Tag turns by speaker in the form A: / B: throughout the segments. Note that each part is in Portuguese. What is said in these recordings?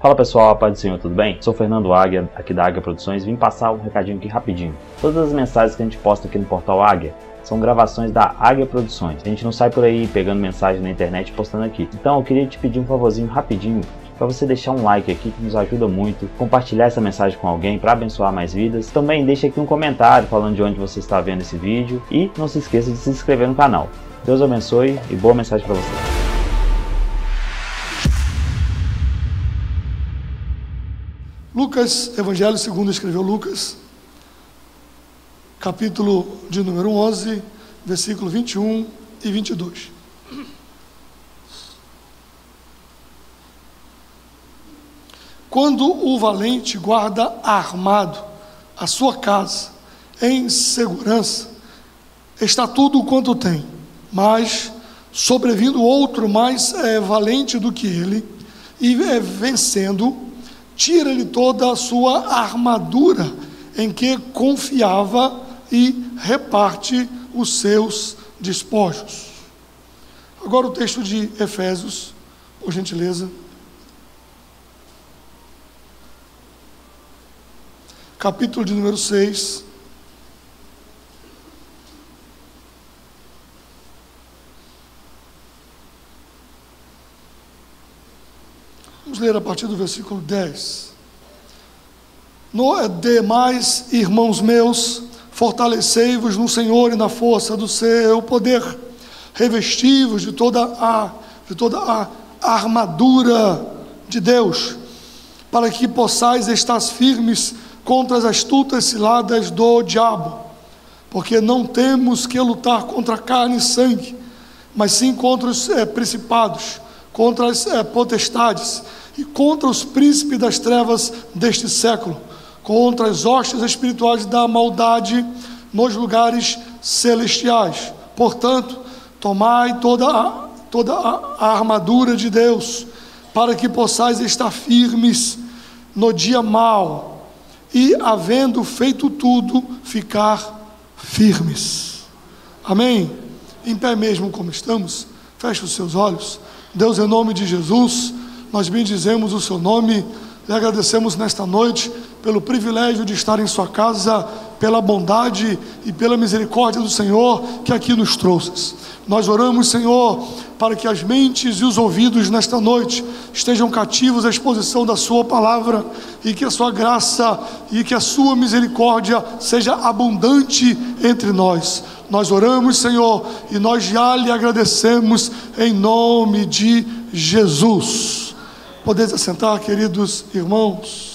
A: Fala pessoal, a paz do Senhor, tudo bem? Sou Fernando Águia, aqui da Águia Produções, vim passar um recadinho aqui rapidinho. Todas as mensagens que a gente posta aqui no portal Águia são gravações da Águia Produções. A gente não sai por aí pegando mensagem na internet e postando aqui. Então eu queria te pedir um favorzinho rapidinho, para você deixar um like aqui que nos ajuda muito, compartilhar essa mensagem com alguém para abençoar mais vidas. Também deixa aqui um comentário falando de onde você está vendo esse vídeo e não se esqueça de se inscrever no canal. Deus abençoe e boa mensagem para você.
B: Lucas, Evangelho segundo escreveu Lucas, capítulo de número 11, versículo 21 e 22. Quando o valente guarda armado a sua casa em segurança, está tudo quanto tem, mas sobrevindo outro mais valente do que ele, e vencendo, tira-lhe toda a sua armadura em que confiava e reparte os seus despojos. Agora o texto de Efésios, por gentileza. Capítulo de número 6. Vamos ler a partir do versículo 10. No demais, irmãos meus, fortalecei-vos no Senhor e na força do seu poder, revesti-vos de toda a armadura de Deus, para que possais estar firmes contra as astutas ciladas do diabo, porque não temos que lutar contra carne e sangue, mas sim contra os principados, contra as potestades e contra os príncipes das trevas deste século, contra as hostes espirituais da maldade nos lugares celestiais. Portanto, tomai toda a armadura de Deus, para que possais estar firmes no dia mau, e, havendo feito tudo, ficar firmes. Amém? Em pé mesmo como estamos, feche os seus olhos. Deus, em nome de Jesus, nós bendizemos o seu nome, lhe agradecemos nesta noite pelo privilégio de estar em sua casa, pela bondade e pela misericórdia do Senhor que aqui nos trouxe. Nós oramos, Senhor, para que as mentes e os ouvidos nesta noite estejam cativos à exposição da sua palavra, e que a sua graça e que a sua misericórdia seja abundante entre nós. Nós oramos, Senhor, e nós já lhe agradecemos em nome de Jesus. Podeis assentar, queridos irmãos.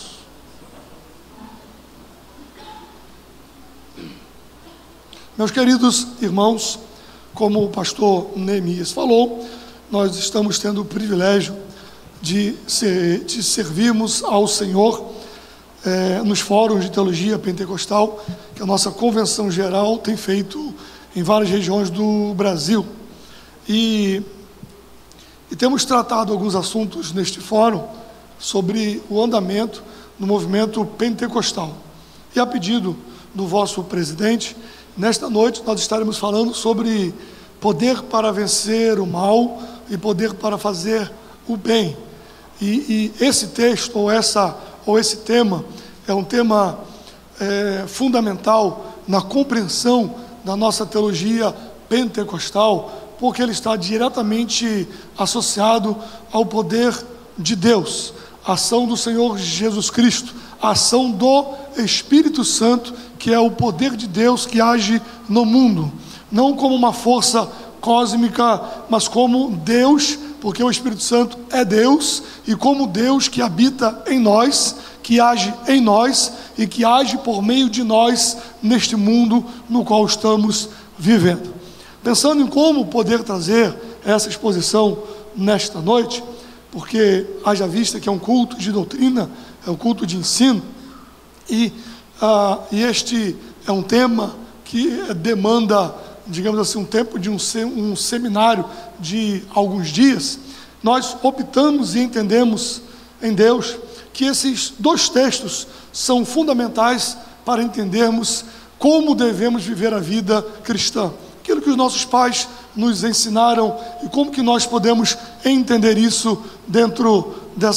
B: Meus queridos irmãos, como o pastor Neemias falou, nós estamos tendo o privilégio de servirmos ao Senhor nos fóruns de teologia pentecostal que a nossa convenção geral tem feito em várias regiões do Brasil. E temos tratado alguns assuntos neste fórum sobre o andamento do movimento pentecostal. E a pedido do vosso presidente, nesta noite nós estaremos falando sobre poder para vencer o mal e poder para fazer o bem. E esse texto ou esse tema é um tema fundamental na compreensão da nossa teologia pentecostal, porque ele está diretamente associado ao poder de Deus, a ação do Senhor Jesus Cristo, a ação do Espírito Santo, que é o poder de Deus que age no mundo, não como uma força cósmica, mas como Deus, porque o Espírito Santo é Deus, e como Deus que habita em nós, que age em nós e que age por meio de nós neste mundo no qual estamos vivendo. Pensando em como poder trazer essa exposição nesta noite, porque haja vista que é um culto de doutrina, é um culto de ensino, e este é um tema que demanda, digamos assim, um tempo de um seminário de alguns dias. Nós optamos e entendemos em Deus que esses dois textos são fundamentais para entendermos como devemos viver a vida cristã, aquilo que os nossos pais nos ensinaram e como que nós podemos entender isso dentro dessa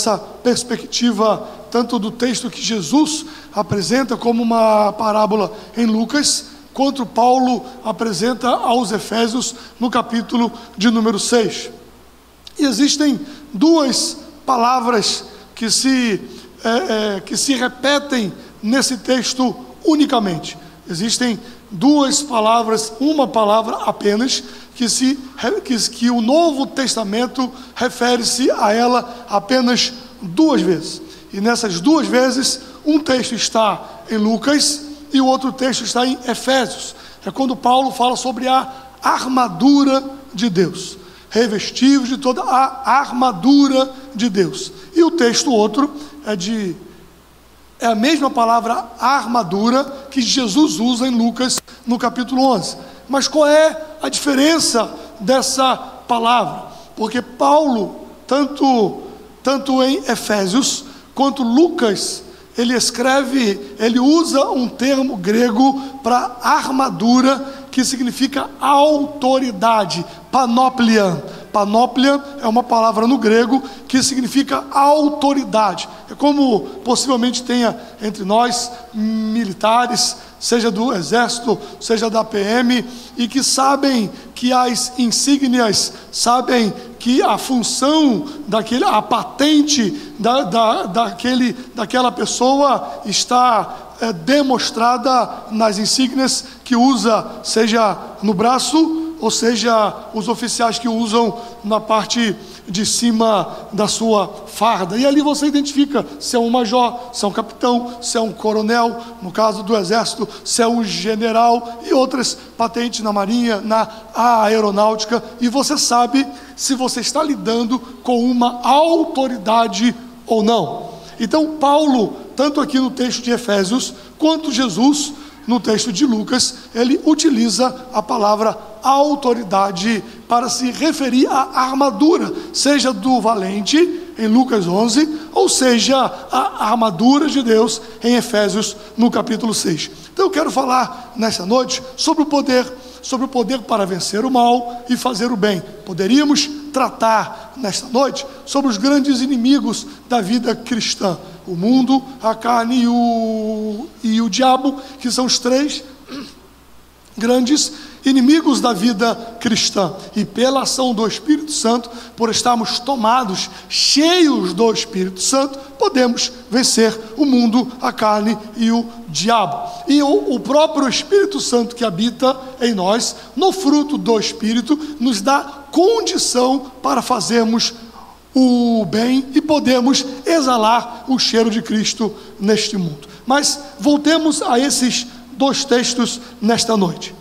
B: perspectiva tanto do texto que Jesus apresenta como uma parábola em Lucas, quanto Paulo apresenta aos Efésios no capítulo de número 6. E existem duas palavras que se repetem nesse texto unicamente. Existem duas palavras, uma palavra apenas, que o Novo Testamento refere-se a ela apenas duas vezes. E nessas duas vezes, um texto está em Lucas e o outro texto está em Efésios. É quando Paulo fala sobre a armadura de Deus. Revestivos de toda a armadura de Deus. E o texto outro é a mesma palavra armadura que Jesus usa em Lucas no capítulo 11. Mas qual é a diferença dessa palavra? Porque Paulo, tanto em Efésios quanto Lucas, ele usa um termo grego para armadura, que significa autoridade, panóplia. Panóplia é uma palavra no grego que significa autoridade. É como possivelmente tenha entre nós militares, seja do exército, seja da PM, e que sabem que as insígnias, sabem que a função a patente daquela pessoa está demonstrada nas insígnias que usa, seja no braço, ou seja, os oficiais que usam na parte de cima da sua farda. E ali você identifica se é um major, se é um capitão, se é um coronel, no caso do exército, se é um general, e outras patentes na marinha, na aeronáutica, e você sabe se você está lidando com uma autoridade ou não. Então Paulo, tanto aqui no texto de Efésios, quanto Jesus no texto de Lucas, ele utiliza a palavra autoridade para se referir à armadura, seja do valente, em Lucas 11, ou seja, a armadura de Deus, em Efésios, no capítulo 6. Então eu quero falar nessa noite sobre o poder para vencer o mal e fazer o bem. Poderíamos tratar nesta noite sobre os grandes inimigos da vida cristã: o mundo, a carne e o diabo, que são os três grandes inimigos da vida cristã. E pela ação do Espírito Santo, por estarmos tomados, cheios do Espírito Santo, podemos vencer o mundo, a carne e o diabo. E o próprio Espírito Santo que habita em nós, no fruto do Espírito, nos dá condição para fazermos o bem e podemos exalar o cheiro de Cristo neste mundo. Mas voltemos a esses dois textos nesta noite.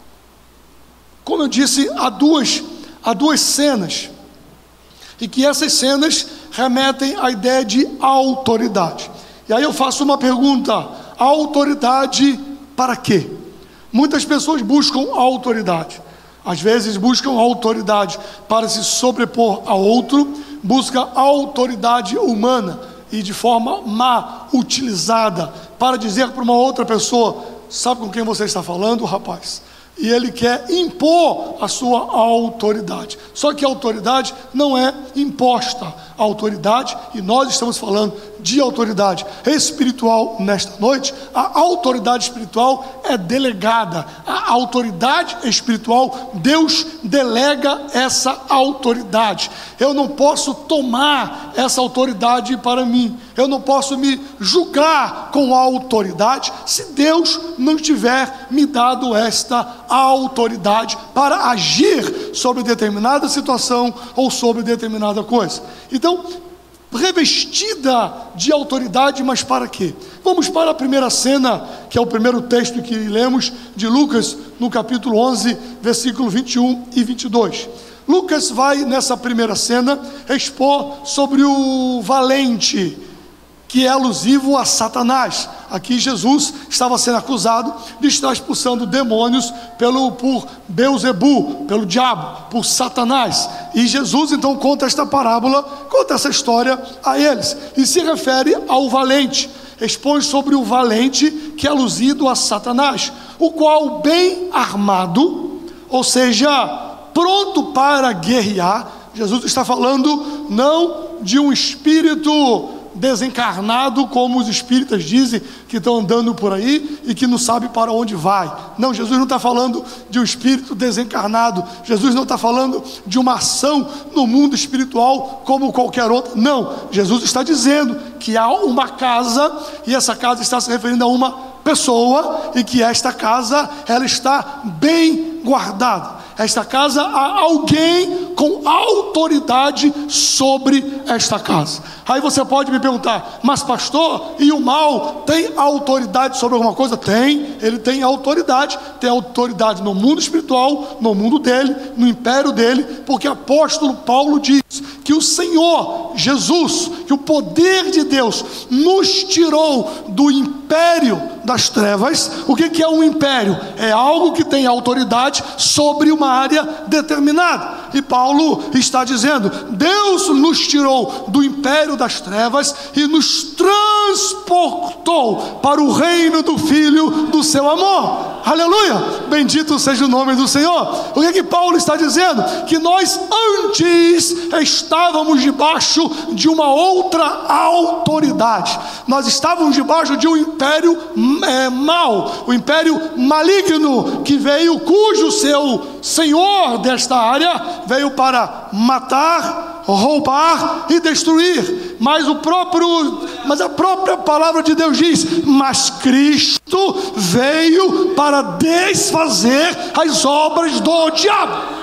B: Como eu disse, há duas cenas, e que essas cenas remetem à ideia de autoridade. E aí eu faço uma pergunta: autoridade para quê? Muitas pessoas buscam autoridade. Às vezes buscam autoridade para se sobrepor a outro, busca autoridade humana e de forma má utilizada para dizer para uma outra pessoa: sabe com quem você está falando, rapaz? E ele quer impor a sua autoridade. Só que a autoridade não é imposta. A autoridade, e nós estamos falando de autoridade espiritual nesta noite, a autoridade espiritual é delegada. A autoridade espiritual, Deus delega essa autoridade. Eu não posso tomar essa autoridade para mim. Eu não posso me julgar com a autoridade se Deus não tiver me dado esta autoridade para agir sobre determinada situação ou sobre determinada coisa. Então, revestida de autoridade, mas para quê? Vamos para a primeira cena, que é o primeiro texto que lemos de Lucas, no capítulo 11, versículo 21 e 22. Lucas vai, nessa primeira cena, expor sobre o valente, que é alusivo a Satanás. Aqui Jesus estava sendo acusado de estar expulsando demônios por Beelzebu, pelo diabo, por Satanás. E Jesus então conta esta parábola, conta essa história a eles, e se refere ao valente, expõe sobre o valente que é alusivo a Satanás, o qual bem armado, ou seja, pronto para guerrear. Jesus está falando não de um espírito desencarnado, como os espíritas dizem, que estão andando por aí e que não sabe para onde vai. Não, Jesus não está falando de um espírito desencarnado. Jesus não está falando de uma ação no mundo espiritual como qualquer outra. Não, Jesus está dizendo que há uma casa, e essa casa está se referindo a uma pessoa, e que esta casa, ela está bem guardada. Esta casa, há alguém com autoridade sobre esta casa. Aí você pode me perguntar: mas pastor, e o mal tem autoridade sobre alguma coisa? Tem, ele tem autoridade no mundo espiritual, no mundo dele, no império dele, porque o apóstolo Paulo diz que o Senhor Jesus, que o poder de Deus nos tirou do império das trevas. O que é um império? É algo que tem autoridade sobre uma área determinada. E Paulo está dizendo: Deus nos tirou do império das trevas e nos transportou para o reino do Filho do seu amor. Aleluia! Bendito seja o nome do Senhor. O que Paulo está dizendo? Que nós antes estávamos debaixo de uma outra autoridade. Nós estávamos debaixo de um império mau, o império maligno que veio, cujo seu senhor desta área veio para matar, roubar e destruir. Mas a própria palavra de Deus diz: mas Cristo veio para desfazer as obras do diabo.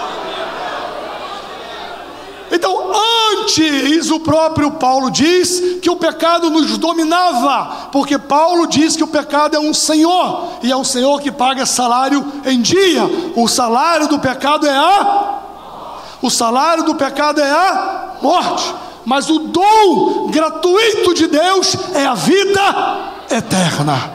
B: Então, antes, o próprio Paulo diz que o pecado nos dominava, porque Paulo diz que o pecado é um senhor, e é um senhor que paga salário em dia. O salário do pecado é a morte, mas o dom gratuito de Deus é a vida eterna.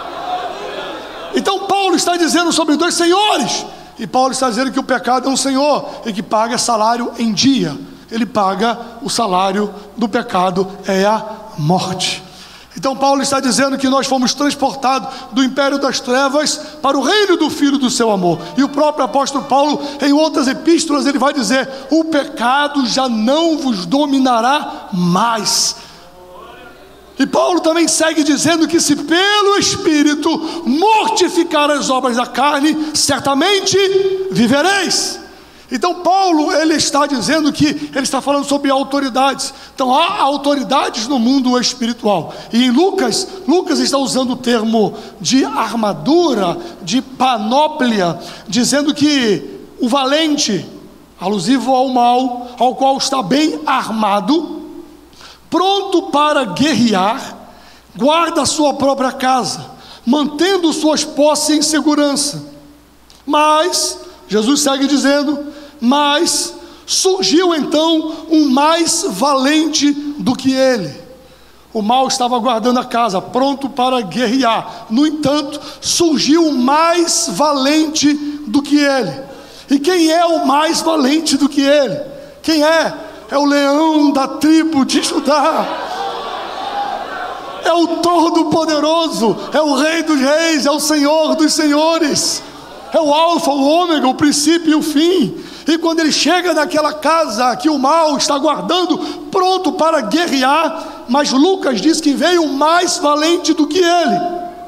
B: Então Paulo está dizendo sobre dois senhores, e Paulo está dizendo que o pecado é um senhor e que paga salário em dia. Ele paga o salário do pecado, é a morte. Então Paulo está dizendo que nós fomos transportados do império das trevas para o reino do Filho do seu amor. E o próprio apóstolo Paulo, em outras epístolas, ele vai dizer: o pecado já não vos dominará mais. E Paulo também segue dizendo que se pelo Espírito mortificar as obras da carne, certamente vivereis. Então Paulo, ele está dizendo que ele está falando sobre autoridades. Então há autoridades no mundo espiritual. E em Lucas está usando o termo de armadura, de panóplia, dizendo que o valente, alusivo ao mal, ao qual está bem armado, pronto para guerrear, guarda a sua própria casa, mantendo suas posses em segurança. Mas, Jesus segue dizendo: mas surgiu então um mais valente do que ele. O mal estava guardando a casa, pronto para guerrear. No entanto, surgiu um mais valente do que ele. E quem é o mais valente do que ele? Quem é? É o leão da tribo de Judá. É o Todo-Poderoso, é o Rei dos Reis, é o Senhor dos Senhores, é o Alfa, o Ômega, o princípio e o fim. E quando ele chega naquela casa que o mal está guardando, pronto para guerrear, mas Lucas diz que veio mais valente do que ele.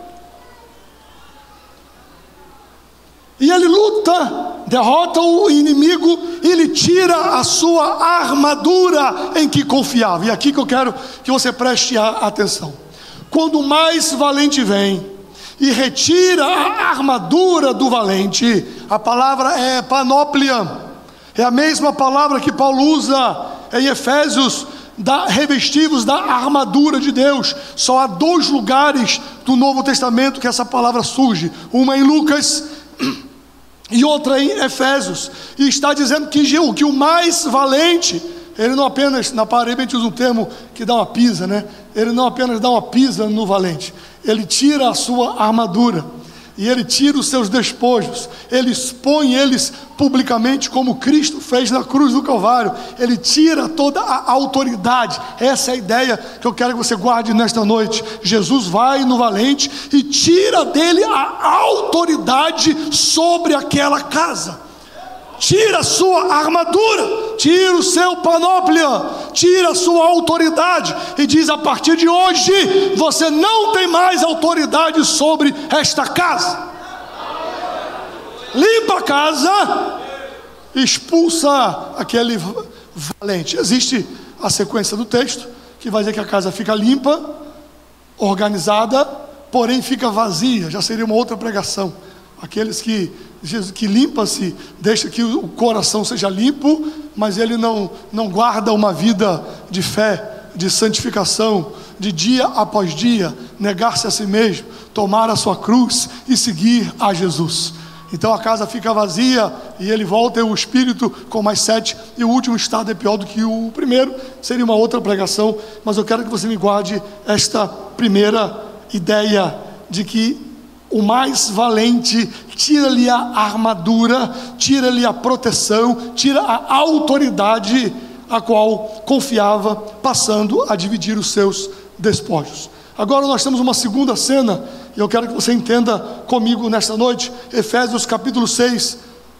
B: E ele luta, derrota o inimigo, e ele tira a sua armadura em que confiava. E aqui que eu quero que você preste atenção. Quando o mais valente vem e retira a armadura do valente, a palavra é panóplia. É a mesma palavra que Paulo usa em Efésios, revestivos da armadura de Deus. Só há 2 lugares do Novo Testamento que essa palavra surge. Uma em Lucas e outra em Efésios. E está dizendo que o mais valente, ele não apenas, na parede a gente usa um termo que dá uma pisa, né? Ele não apenas dá uma pisa no valente, ele tira a sua armadura, e ele tira os seus despojos, ele expõe eles publicamente, como Cristo fez na cruz do Calvário. Ele tira toda a autoridade. Essa é a ideia que eu quero que você guarde nesta noite. Jesus vai no valente e tira dele a autoridade sobre aquela casa. tira a sua armadura, tira o seu panóplia, tira a sua autoridade e diz: a partir de hoje você não tem mais autoridade sobre esta casa. Limpa a casa, expulsa aquele valente. Existe a sequência do texto que vai dizer que a casa fica limpa, organizada, porém fica vazia. Já seria uma outra pregação. Aqueles que limpa-se, deixa que o coração seja limpo, mas ele não guarda uma vida de fé, de santificação, de dia após dia, negar-se a si mesmo, tomar a sua cruz e seguir a Jesus. Então a casa fica vazia e ele volta, e o espírito com mais 7, e o último estado é pior do que o primeiro. Seria uma outra pregação, mas eu quero que você me guarde esta primeira ideia de que o mais valente tira-lhe a armadura, tira-lhe a proteção, tira a autoridade a qual confiava, passando a dividir os seus despojos. Agora nós temos uma segunda cena, e eu quero que você entenda comigo nesta noite. Efésios capítulo 6,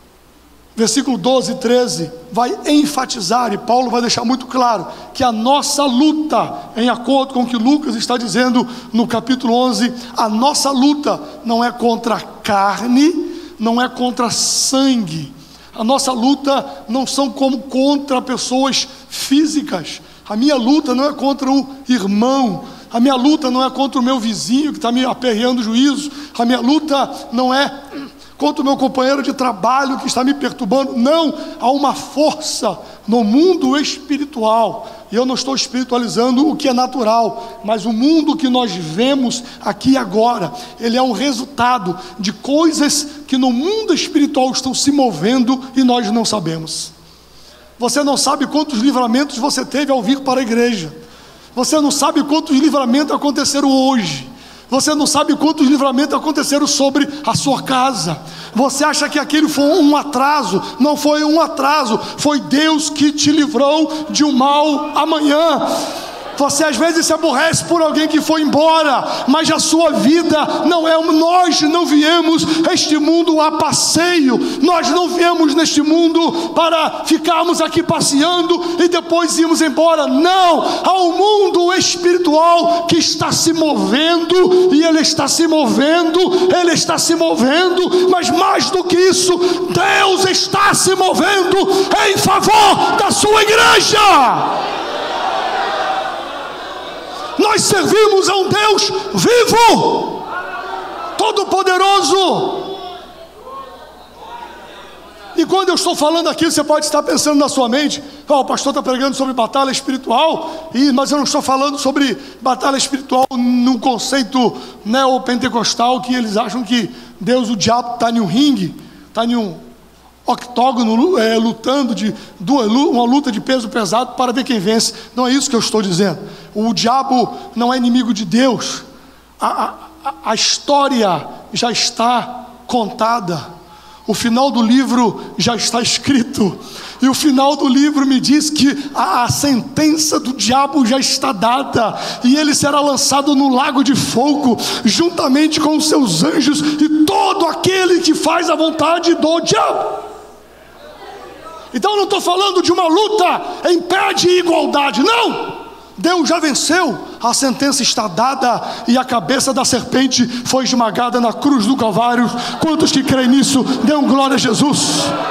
B: versículo 12 e 13, vai enfatizar, e Paulo vai deixar muito claro, que a nossa luta, em acordo com o que Lucas está dizendo no capítulo 11, a nossa luta não é contra a carne, não é contra sangue. A nossa luta não são como contra pessoas físicas. A minha luta não é contra o irmão. A minha luta não é contra o meu vizinho que está me aperreando o juízo. A minha luta não é contra o meu companheiro de trabalho que está me perturbando. Não, há uma força no mundo espiritual. E eu não estou espiritualizando o que é natural, mas o mundo que nós vemos aqui agora, ele é um resultado de coisas que no mundo espiritual estão se movendo e nós não sabemos. Você não sabe quantos livramentos você teve ao vir para a igreja. Você não sabe quantos livramentos aconteceram hoje. Você não sabe quantos livramentos aconteceram sobre a sua casa. Você acha que aquele foi um atraso? Não foi um atraso, foi Deus que te livrou de um mal amanhã. Você às vezes se aborrece por alguém que foi embora, mas a sua vida não é. Nós não viemos este mundo a passeio. Nós não viemos neste mundo para ficarmos aqui passeando e depois irmos embora. Não, há um mundo espiritual que está se movendo, e ele está se movendo, ele está se movendo, mas mais do que isso, Deus está se movendo em favor da sua igreja. Nós servimos a um Deus vivo, todo-poderoso. E quando eu estou falando aqui, você pode estar pensando na sua mente: o pastor está pregando sobre batalha espiritual, mas eu não estou falando sobre batalha espiritual num conceito neopentecostal, que eles acham que Deus, o diabo, está em um ringue, está em um octógono, lutando uma luta de peso pesado para ver quem vence. Não é isso que eu estou dizendo. O diabo não é inimigo de Deus. A história já está contada. O final do livro já está escrito. E o final do livro me diz que a sentença do diabo já está dada, e ele será lançado no lago de fogo, juntamente com os seus anjos e todo aquele que faz a vontade do diabo. Então eu não estou falando de uma luta em pé de igualdade, não. Deus já venceu, a sentença está dada, e a cabeça da serpente foi esmagada na cruz do Calvário. Quantos que creem nisso, dêem glória a Jesus.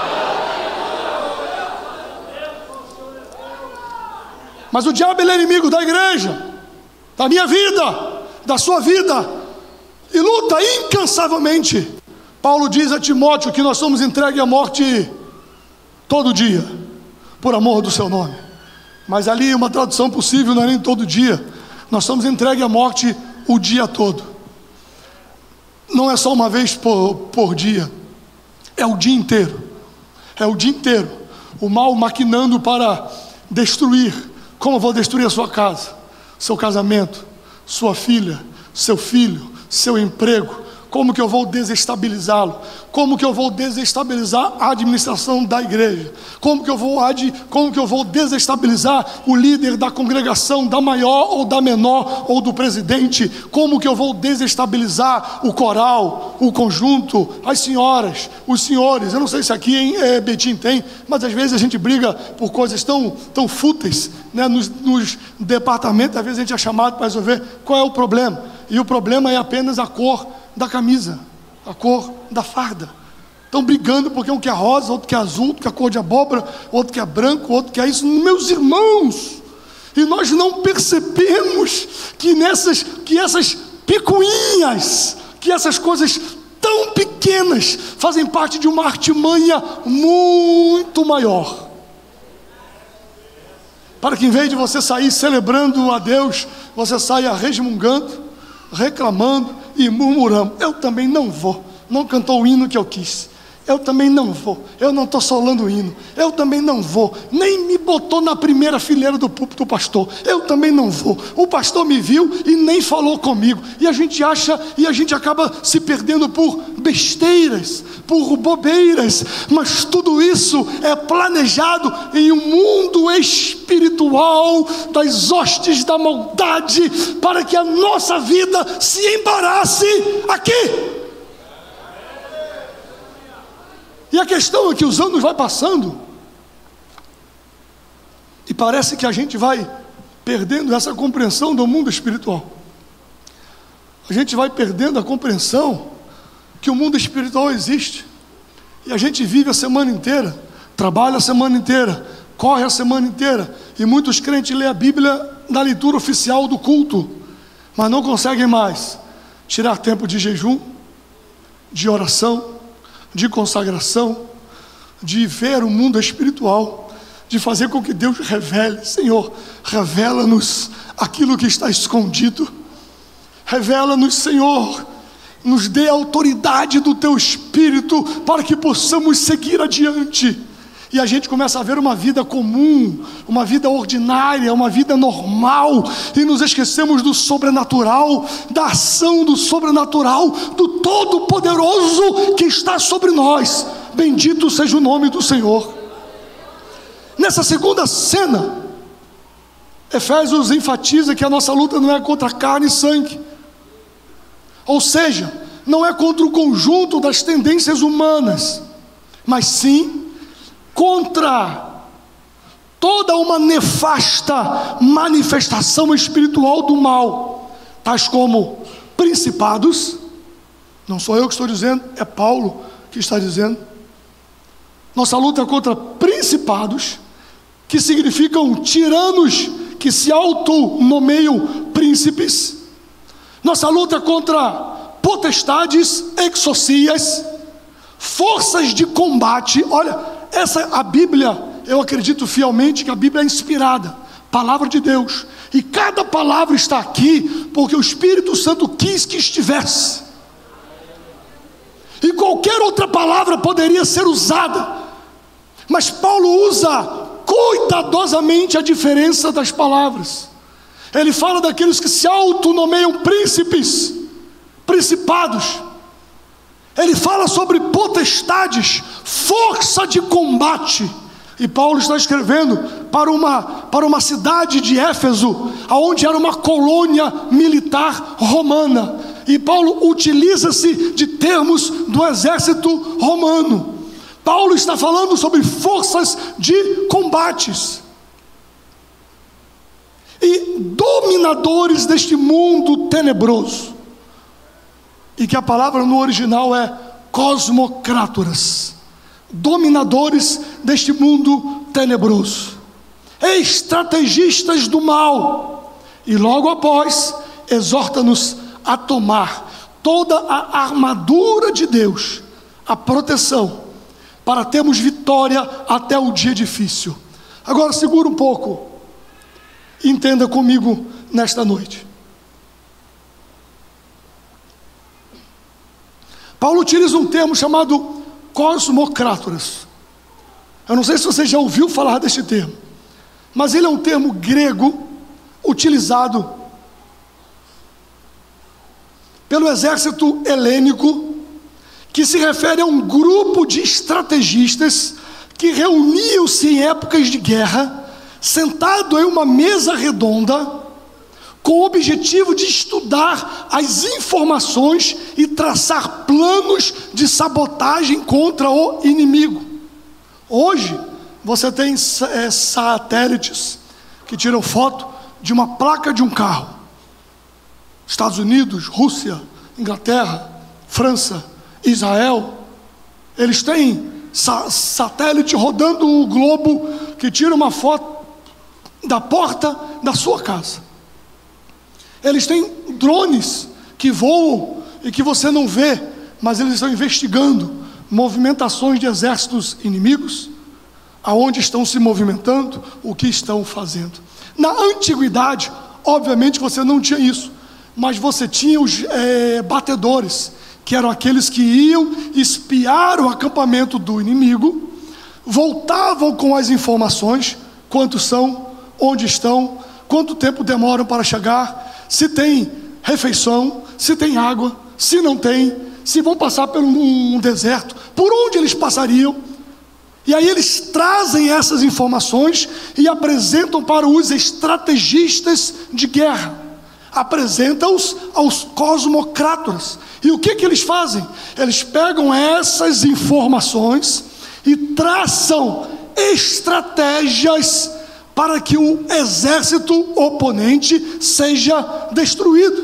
B: Mas o diabo, ele é inimigo da igreja, da minha vida, da sua vida, e luta incansavelmente. Paulo diz a Timóteo que nós somos entregues à morte todo dia, por amor do seu nome. Mas ali uma tradução possível não é nem todo dia. Nós somos entregues à morte o dia todo. Não é só uma vez por dia, é o dia inteiro. É o dia inteiro. O mal maquinando para destruir. Como eu vou destruir a sua casa, seu casamento, sua filha, seu filho, seu emprego? como que eu vou desestabilizá-lo? Como que eu vou desestabilizar a administração da igreja? Como que eu vou desestabilizar o líder da congregação, da maior ou da menor, ou do presidente? Como que eu vou desestabilizar o coral, o conjunto, as senhoras, os senhores? Eu não sei se aqui em Betim tem, mas às vezes a gente briga por coisas tão fúteis, né? Nos departamentos, às vezes a gente é chamado para resolver qual é o problema. E o problema é apenas a cor da camisa, a cor da farda. Estão brigando porque um quer rosa, outro quer azul, outro quer cor de abóbora, outro quer branco, outro quer isso. Meus irmãos, e nós não percebemos que essas picuinhas, que essas coisas tão pequenas fazem parte de uma artimanha muito maior. Para que em vez de você sair celebrando a Deus, você saia resmungando, reclamando e murmurando. Eu também não vou, não cantou o hino que eu quis. Eu também não vou, eu não estou solando o hino. Eu também não vou, nem me botou na primeira fileira do púlpito, pastor. Eu também não vou, o pastor me viu e nem falou comigo. E a gente acha, e a gente acaba se perdendo por besteiras, por bobeiras. Mas tudo isso é planejado em um mundo espiritual das hostes da maldade, para que a nossa vida se embarace aqui. E a questão é que os anos vão passando e parece que a gente vai perdendo essa compreensão do mundo espiritual. A gente vai perdendo a compreensão que o mundo espiritual existe. E a gente vive a semana inteira, trabalha a semana inteira, corre a semana inteira. E muitos crentes lêem a Bíblia na leitura oficial do culto, mas não conseguem mais tirar tempo de jejum, de oração, de consagração, de ver o mundo espiritual, de fazer com que Deus revele. Senhor, revela-nos aquilo que está escondido, revela-nos, Senhor, nos dê a autoridade do Teu Espírito, para que possamos seguir adiante. E a gente começa a ver uma vida comum, uma vida ordinária, uma vida normal, e nos esquecemos do sobrenatural, da ação do sobrenatural, do Todo-Poderoso que está sobre nós. Bendito seja o nome do Senhor. Nessa segunda cena, Efésios enfatiza que a nossa luta não é contra carne e sangue, ou seja, não é contra o conjunto das tendências humanas, mas sim contra toda uma nefasta manifestação espiritual do mal, tais como principados. Não sou eu que estou dizendo, é Paulo que está dizendo. Nossa luta é contra principados, que significam tiranos que se autonomeiam príncipes. Nossa luta é contra potestades, exorcias, forças de combate. Olha, a Bíblia, eu acredito fielmente que a Bíblia é inspirada, palavra de Deus, e cada palavra está aqui porque o Espírito Santo quis que estivesse, e qualquer outra palavra poderia ser usada, mas Paulo usa cuidadosamente a diferença das palavras. Ele fala daqueles que se autonomeiam príncipes, principados. Ele fala sobre potestades, força de combate. E Paulo está escrevendo para uma cidade de Éfeso, onde era uma colônia militar romana. E Paulo utiliza-se de termos do exército romano. Paulo está falando sobre forças de combates e dominadores deste mundo tenebroso. E que a palavra no original é cosmocrátoras, dominadores deste mundo tenebroso, estrategistas do mal. E logo após, exorta-nos a tomar toda a armadura de Deus, a proteção, para termos vitória até o dia difícil. Agora segura um pouco, entenda comigo nesta noite. Paulo utiliza um termo chamado cosmocrátoras. Eu não sei se você já ouviu falar deste termo, mas ele é um termo grego utilizado pelo exército helênico, que se refere a um grupo de estrategistas que reuniam-se em épocas de guerra, sentado em uma mesa redonda, com o objetivo de estudar as informações e traçar planos de sabotagem contra o inimigo. Hoje, você tem satélites que tiram foto de uma placa de um carro. Estados Unidos, Rússia, Inglaterra, França, Israel, eles têm satélite rodando o globo que tira uma foto da porta da sua casa. Eles têm drones que voam e que você não vê, mas eles estão investigando movimentações de exércitos inimigos, aonde estão se movimentando, o que estão fazendo. Na antiguidade, obviamente você não tinha isso, mas você tinha os batedores, que eram aqueles que iam espiar o acampamento do inimigo, voltavam com as informações, quantos são, onde estão, quanto tempo demoram para chegar, se tem refeição, se tem água, se não tem, se vão passar por um deserto, por onde eles passariam. E aí eles trazem essas informações e apresentam para os estrategistas de guerra, apresentam-os aos cosmocrátoras. E o que eles fazem? Eles pegam essas informações e traçam estratégias para que o exército oponente seja destruído.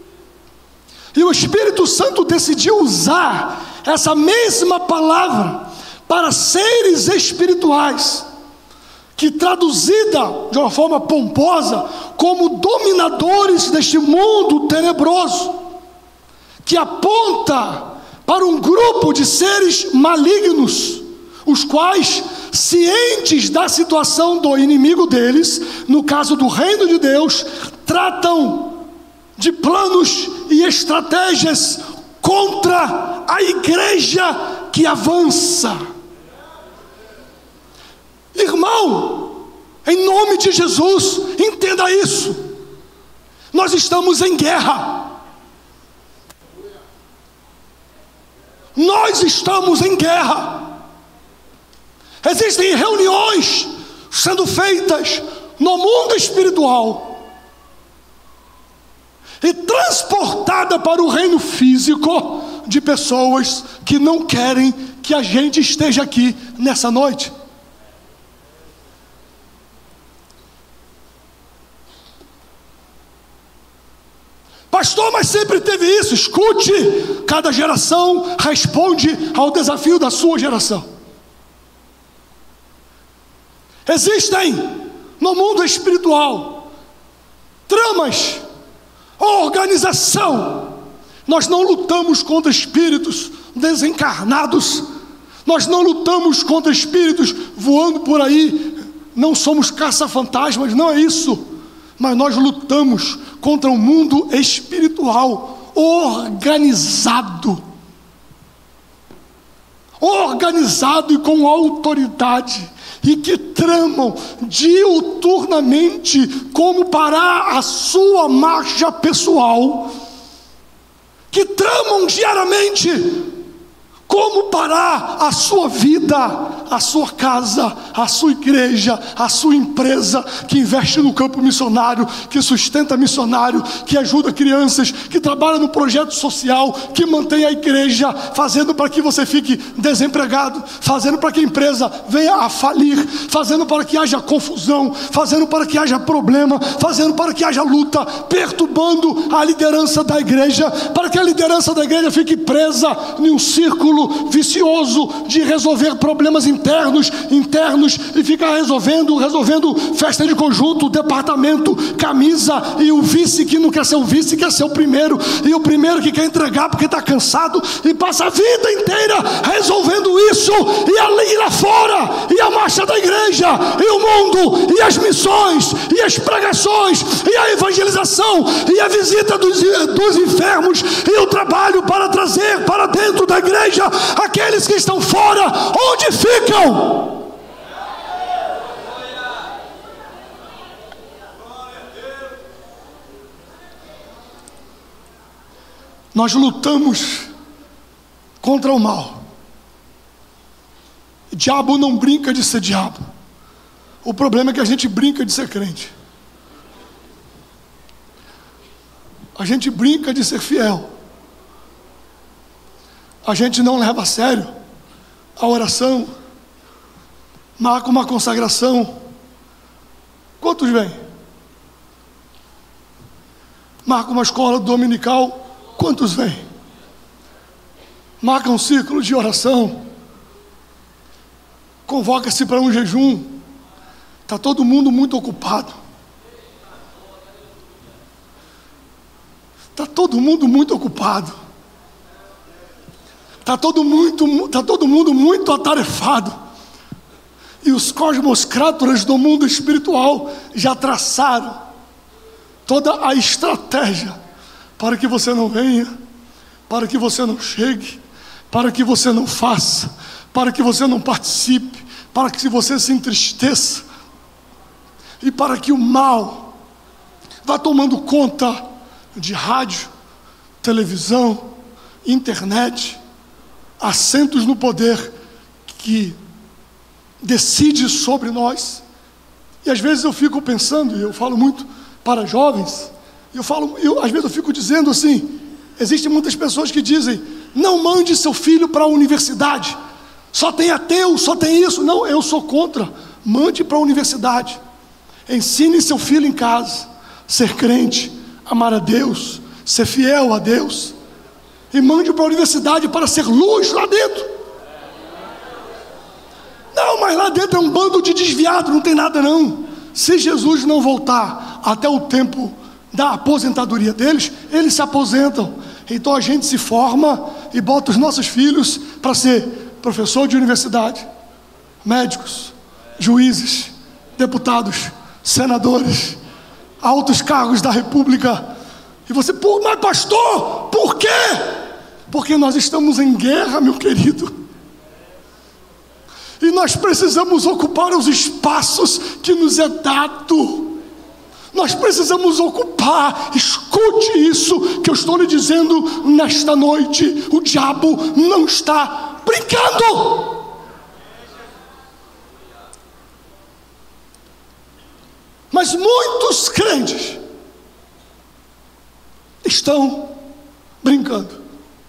B: E o Espírito Santo decidiu usar essa mesma palavra para seres espirituais, que traduzida de uma forma pomposa como dominadores deste mundo tenebroso, que aponta para um grupo de seres malignos, os quais, cientes da situação do inimigo deles, no caso do reino de Deus, tratam de planos e estratégias contra a igreja que avança. Irmão, em nome de Jesus, entenda isso. Nós estamos em guerra. Nós estamos em guerra. Existem reuniões sendo feitas no mundo espiritual e transportada para o reino físico de pessoas que não querem que a gente esteja aqui nessa noite. Pastor, mas sempre teve isso. Escute, cada geração responde ao desafio da sua geração. Existem no mundo espiritual tramas, organização. Nós não lutamos contra espíritos desencarnados, nós não lutamos contra espíritos voando por aí, não somos caça-fantasmas, não é isso. Mas nós lutamos contra um mundo espiritual organizado e com autoridade, e que tramam diuturnamente como parar a sua marcha pessoal, que tramam diariamente como parar a sua vida, a sua casa, a sua igreja, a sua empresa, que investe no campo missionário, que sustenta missionário, que ajuda crianças, que trabalha no projeto social, que mantém a igreja, fazendo para que você fique desempregado, fazendo para que a empresa venha a falir, fazendo para que haja confusão, fazendo para que haja problema, fazendo para que haja luta, perturbando a liderança da igreja, para que a liderança da igreja fique presa em um círculo vicioso de resolver problemas internos e ficar resolvendo festa de conjunto, departamento, camisa, e o vice que não quer ser o vice, quer ser o primeiro, e o primeiro que quer entregar porque está cansado e passa a vida inteira resolvendo isso, e lá fora, e a marcha da igreja, e o mundo, e as missões, e as pregações, e a evangelização, e a visita dos enfermos, e o trabalho para trazer para dentro da igreja aqueles que estão fora. Onde ficam? Nós lutamos contra o mal. O diabo não brinca de ser diabo. O problema é que a gente brinca de ser crente. A gente brinca de ser fiel. A gente não leva a sério a oração. Marca uma consagração. Quantos vêm? Marca uma escola dominical. Quantos vêm? Marca um círculo de oração. Convoca-se para um jejum. Está todo mundo muito ocupado. Está todo mundo muito ocupado. Está todo mundo muito atarefado. E os cosmocrátoras do mundo espiritual já traçaram toda a estratégia para que você não venha, para que você não chegue, para que você não faça, para que você não participe, para que você se entristeça e para que o mal vá tomando conta de rádio, televisão, internet, assentos no poder que decide sobre nós. E às vezes eu fico pensando, e eu falo muito para jovens, às vezes eu fico dizendo assim, existem muitas pessoas que dizem, não mande seu filho para a universidade, só tem ateu, só tem isso. Não, eu sou contra. Mande para a universidade, ensine seu filho em casa, ser crente, amar a Deus, ser fiel a Deus, e mande para a universidade para ser luz lá dentro. Não, mas lá dentro é um bando de desviados, não tem nada não. Se Jesus não voltar até o tempo da aposentadoria deles, eles se aposentam. Então a gente se forma e bota os nossos filhos para ser professor de universidade, médicos, juízes, deputados, senadores, altos cargos da república. E você, mas pastor, por quê? Porque nós estamos em guerra, meu querido. E nós precisamos ocupar os espaços que nos é dado. Nós precisamos ocupar. Escute isso que eu estou lhe dizendo nesta noite. O diabo não está brincando. Mas muitos crentes estão brincando.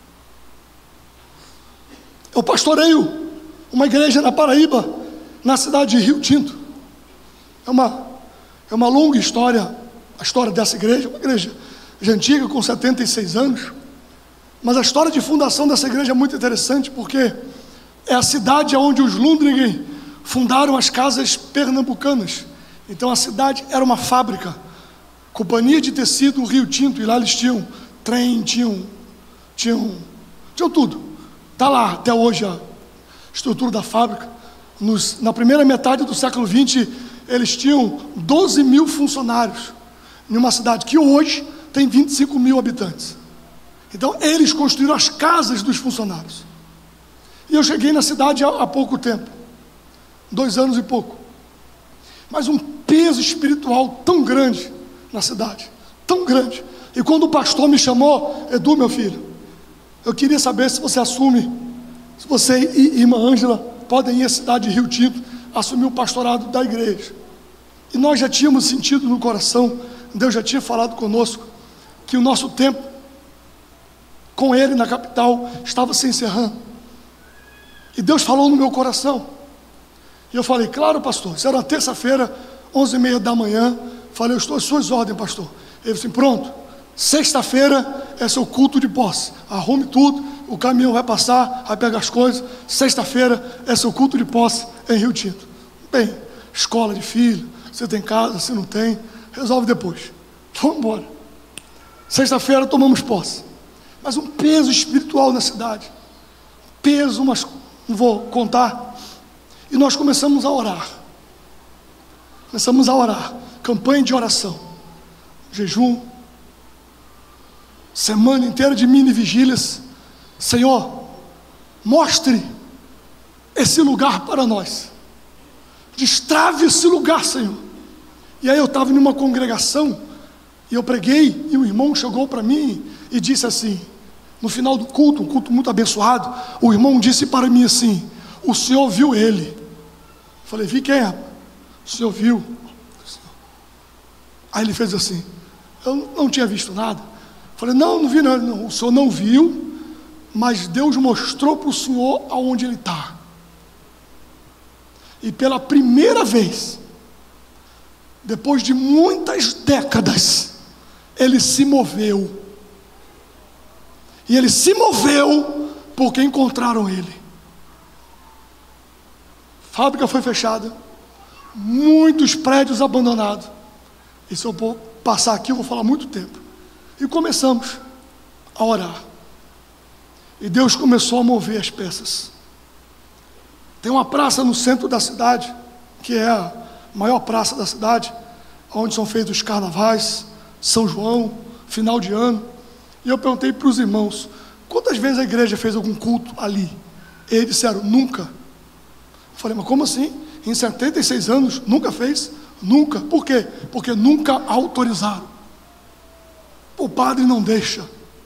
B: Eu pastoreio uma igreja na Paraíba, na cidade de Rio Tinto. É uma longa história, a história dessa igreja, uma igreja já antiga, com 76 anos. Mas a história de fundação dessa igreja é muito interessante, porque é a cidade onde os Lundgren fundaram as casas pernambucanas. Então a cidade era uma fábrica, companhia de tecido Rio Tinto, e lá eles tinham trem, tinham tudo. Está lá até hoje a estrutura da fábrica. Na primeira metade do século XX, eles tinham 12 mil funcionários, em uma cidade que hoje tem 25 mil habitantes. Então eles construíram as casas dos funcionários. E eu cheguei na cidade há pouco tempo, 2 anos e pouco. Mas um peso espiritual tão grande na cidade, tão grande. E quando o pastor me chamou, Edu, meu filho, eu queria saber se você assume, se você e irmã Ângela podem ir à cidade de Rio Tinto, assumir o pastorado da igreja. E nós já tínhamos sentido no coração, Deus já tinha falado conosco, que o nosso tempo com Ele na capital estava se encerrando. E Deus falou no meu coração. E eu falei, claro, pastor. Isso era uma terça-feira, 11h30 da manhã. Falei, eu estou às suas ordens, pastor. Ele disse, pronto, sexta-feira é seu culto de posse. Arrume tudo, o caminhão vai passar, vai pegar as coisas. Sexta-feira é seu culto de posse em Rio Tinto. Bem, escola de filho, você tem casa, você não tem, resolve depois. Vamos embora. Sexta-feira tomamos posse. Mas um peso espiritual na cidade. Peso, mas não vou contar. E nós começamos a orar. Campanha de oração. Jejum. Semana inteira de mini vigílias. Senhor, mostre esse lugar para nós. Destrave esse lugar, Senhor. E aí eu estava em uma congregação, e eu preguei, e um irmão chegou para mim e disse assim, No final do culto, um culto muito abençoado, o irmão disse para mim assim: o senhor viu ele? Eu falei: vi quem é? O senhor viu? Aí ele fez assim: eu não tinha visto nada. Eu falei: não vi nada. Não, o senhor não viu, mas Deus mostrou para o senhor aonde ele está. E pela primeira vez, depois de muitas décadas, ele se moveu. E ele se moveu porque encontraram ele. A fábrica foi fechada, muitos prédios abandonados. E se eu vou passar aqui, eu vou falar muito tempo. E começamos a orar. E Deus começou a mover as peças. Tem uma praça no centro da cidade, que é a maior praça da cidade, onde são feitos os carnavais, São João, final de ano. E eu perguntei para os irmãos: quantas vezes a igreja fez algum culto ali? E eles disseram: nunca. Eu falei: mas como assim? Em 76 anos, nunca fez? Nunca. Por quê? Porque nunca autorizaram. O padre não deixa.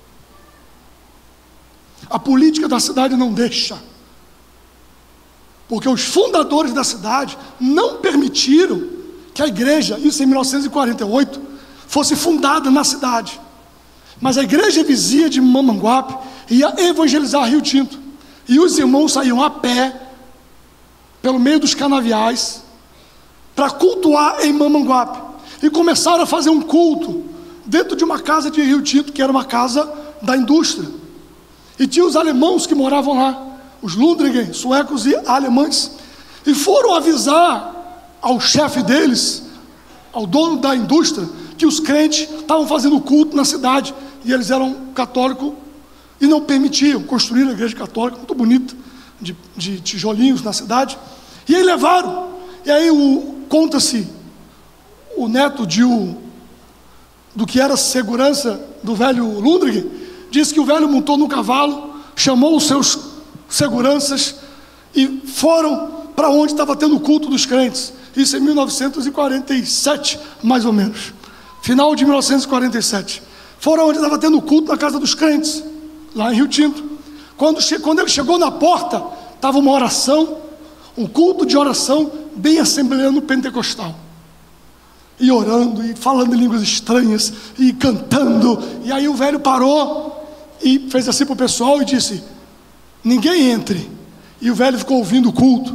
B: A política da cidade não deixa. Porque os fundadores da cidade não permitiram que a igreja, isso em 1948, fosse fundada na cidade. Mas a igreja vizinha de Mamanguape ia evangelizar Rio Tinto. E os irmãos saíam a pé, pelo meio dos canaviais, para cultuar em Mamanguape. E começaram a fazer um culto dentro de uma casa de Rio Tinto, que era uma casa da indústria. E tinha os alemãos que moravam lá, os Lundgren, suecos e alemães. E foram avisar ao chefe deles, ao dono da indústria, que os crentes estavam fazendo culto na cidade. E eles eram católicos e não permitiam construir a igreja católica, muito bonita, de tijolinhos na cidade. E aí levaram. E aí conta-se, o neto do que era segurança do velho Lundgren, disse que o velho montou no cavalo, chamou os seus seguranças e foram para onde estava tendo o culto dos crentes. Isso em 1947, mais ou menos. Final de 1947. Foram onde estava tendo o culto na casa dos crentes, lá em Rio Tinto. Quando ele chegou na porta, estava uma oração, um culto de oração, bem assembleano pentecostal. E orando, e falando em línguas estranhas, e cantando. E aí o velho parou e fez assim para o pessoal e disse: ninguém entre. E o velho ficou ouvindo o culto.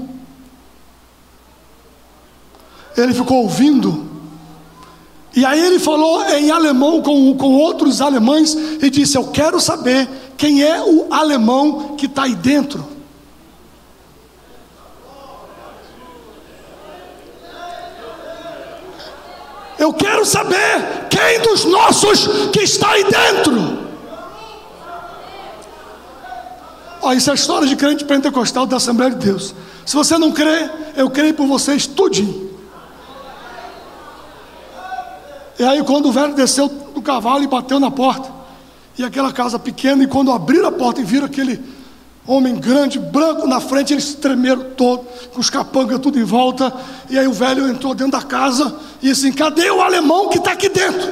B: Ele ficou ouvindo. E aí ele falou em alemão com outros alemães e disse: eu quero saber quem é o alemão que está aí dentro. Eu quero saber quem dos nossos que está aí dentro. Isso é a história de crente pentecostal da Assembleia de Deus. Se você não crê, eu creio por vocês tudinho. E aí quando o velho desceu do cavalo e bateu na porta, e aquela casa pequena, e quando abriram a porta e viram aquele homem grande, branco na frente, eles tremeram todo, com os capangas tudo em volta. E aí o velho entrou dentro da casa e assim: cadê o alemão que está aqui dentro?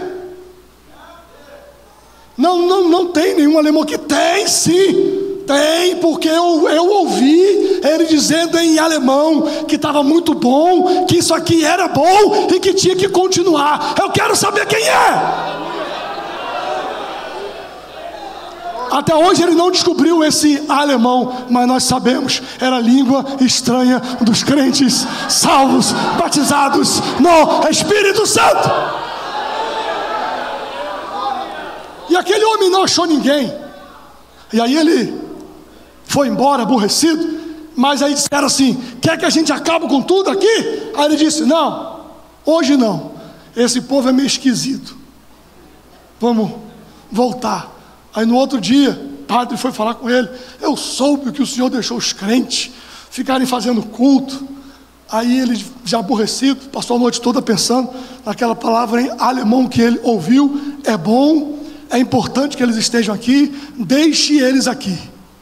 B: Não tem nenhum alemão aqui. Tem sim. Tem, porque eu ouvi ele dizendo em alemão que estava muito bom, que isso aqui era bom e que tinha que continuar. Eu quero saber quem é. Até hoje ele não descobriu esse alemão, mas nós sabemos, era a língua estranha dos crentes salvos, batizados no Espírito Santo. E aquele homem não achou ninguém. E aí ele foi embora aborrecido, mas aí disseram assim: quer que a gente acabe com tudo aqui? Aí ele disse: não, hoje não, esse povo é meio esquisito, vamos voltar. Aí no outro dia, o padre foi falar com ele: eu soube que o senhor deixou os crentes ficarem fazendo culto. Aí ele, já aborrecido, passou a noite toda pensando naquela palavra em alemão que ele ouviu: é bom, é importante que eles estejam aqui, deixe eles aqui.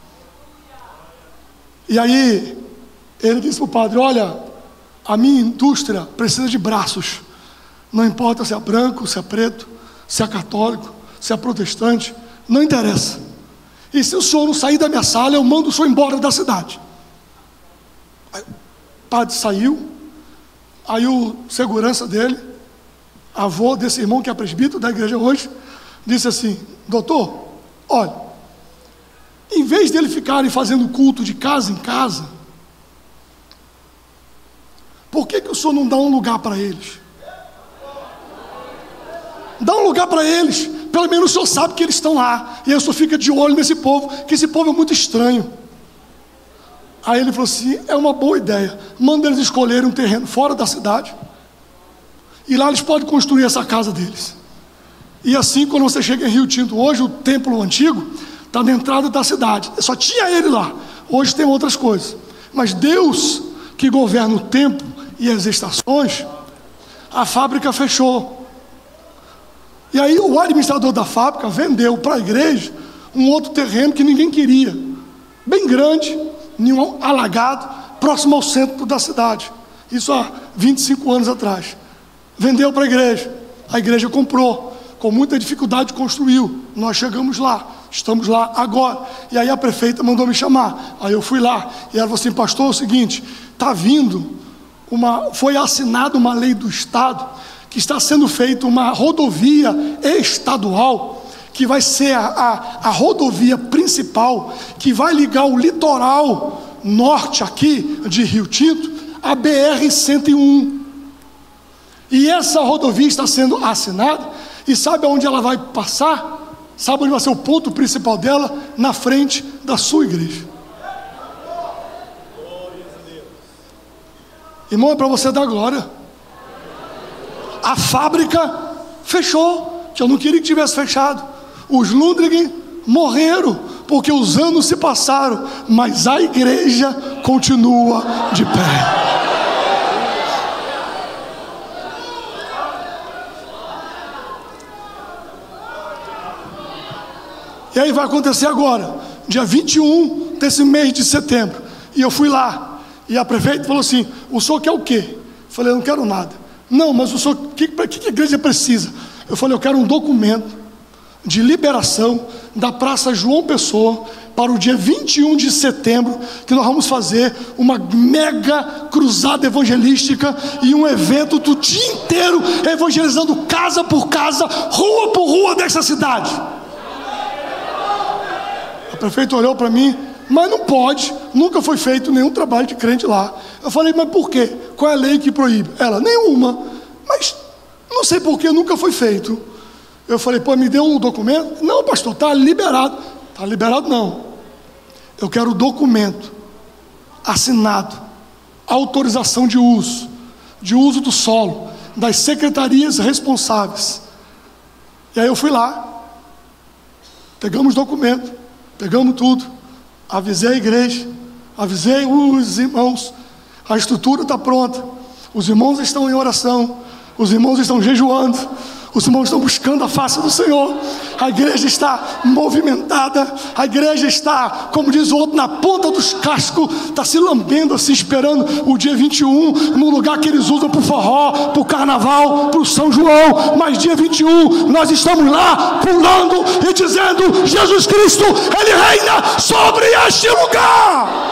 B: E aí ele disse para o padre: olha, a minha indústria precisa de braços, não importa se é branco, se é preto, se é católico, se é protestante, não interessa. E se o senhor não sair da minha sala, eu mando o senhor embora da cidade. Aí, o padre saiu. Aí o segurança dele, avô desse irmão que é presbítero da igreja hoje, disse assim: doutor, olha, em vez dele ficarem fazendo culto de casa em casa, por que o senhor não dá um lugar para eles? Dá um lugar para eles, pelo menos o senhor sabe que eles estão lá, e aí o senhor fica de olho nesse povo, que esse povo é muito estranho. Aí ele falou assim: é uma boa ideia, manda eles escolherem um terreno fora da cidade, e lá eles podem construir essa casa deles. E assim, quando você chega em Rio Tinto hoje, o templo antigo está na entrada da cidade, só tinha ele lá, hoje tem outras coisas, mas Deus que governa o tempo e as estações, a fábrica fechou. E aí o administrador da fábrica vendeu para a igreja um outro terreno que ninguém queria, bem grande, nenhum alagado, próximo ao centro da cidade. Isso há 25 anos atrás. Vendeu para a igreja comprou, com muita dificuldade construiu. Nós chegamos lá, estamos lá agora. E aí a prefeita mandou me chamar. Aí eu fui lá e ela falou assim: pastor, é o seguinte, está vindo foi assinada uma lei do Estado que está sendo feita uma rodovia estadual, que vai ser a rodovia principal, que vai ligar o litoral norte aqui de Rio Tinto, a BR-101. E essa rodovia está sendo assinada, e sabe aonde ela vai passar? Sabe onde vai ser o ponto principal dela? Na frente da sua igreja. Irmão, é para você dar glória. A fábrica fechou, que eu não queria que tivesse fechado. Os Lundgren morreram, porque os anos se passaram, mas a igreja continua de pé. E aí vai acontecer agora, dia 21 desse mês de setembro. E eu fui lá, e a prefeita falou assim: o senhor quer o quê? Eu falei: eu não quero nada. Não, mas o senhor, o que a igreja precisa? Eu falei: eu quero um documento de liberação da Praça João Pessoa para o dia 21 de setembro, que nós vamos fazer uma mega cruzada evangelística e um evento do dia inteiro evangelizando casa por casa, rua por rua dessa cidade. A prefeita olhou para mim: mas não pode, nunca foi feito nenhum trabalho de crente lá. Eu falei: mas por quê? Qual é a lei que proíbe? Ela: nenhuma. Mas não sei por que nunca foi feito. Eu falei: pô, me deu um documento? Não, pastor, está liberado. Está liberado não. Eu quero o documento assinado, autorização de uso do solo, das secretarias responsáveis. E aí eu fui lá, pegamos documento, pegamos tudo, avisei a igreja, avisei os irmãos, a estrutura está pronta, os irmãos estão em oração, os irmãos estão jejuando, os irmãos estão buscando a face do Senhor, a igreja está movimentada, a igreja está, como diz o outro, na ponta dos cascos, está se lambendo assim, esperando o dia 21, no lugar que eles usam para o forró, para o carnaval, para o São João. Mas dia 21, nós estamos lá, pulando e dizendo: Jesus Cristo, Ele reina sobre este lugar.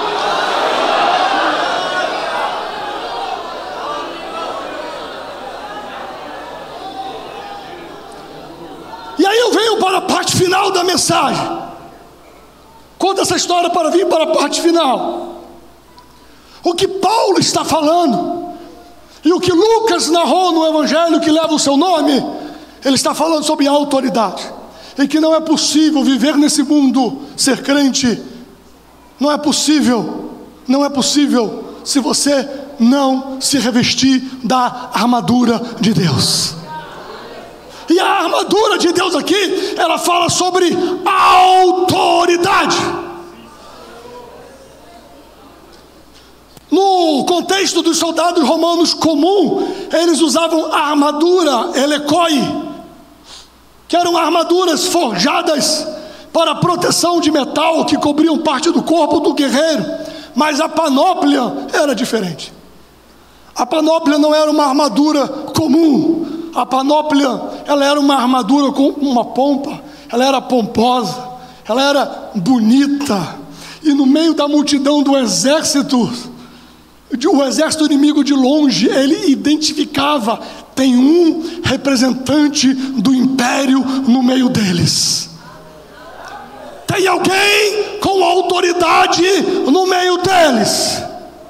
B: E aí eu venho para a parte final da mensagem. Conta essa história para vir para a parte final. O que Paulo está falando, e o que Lucas narrou no evangelho que leva o seu nome, ele está falando sobre a autoridade, e que não é possível viver nesse mundo, ser crente, não é possível se você não se revestir da armadura de Deus. E a armadura de Deus aqui, ela fala sobre autoridade. No contexto dos soldados romanos comum, eles usavam a armadura helecoi, que eram armaduras forjadas para proteção de metal, que cobriam parte do corpo do guerreiro. Mas a panóplia era diferente. A panóplia não era uma armadura comum. A panóplia, ela era uma armadura com uma pompa, ela era pomposa, ela era bonita, e no meio da multidão do exército, o exército inimigo de longe, ele identificava: tem um representante do império no meio deles. Tem alguém com autoridade no meio deles.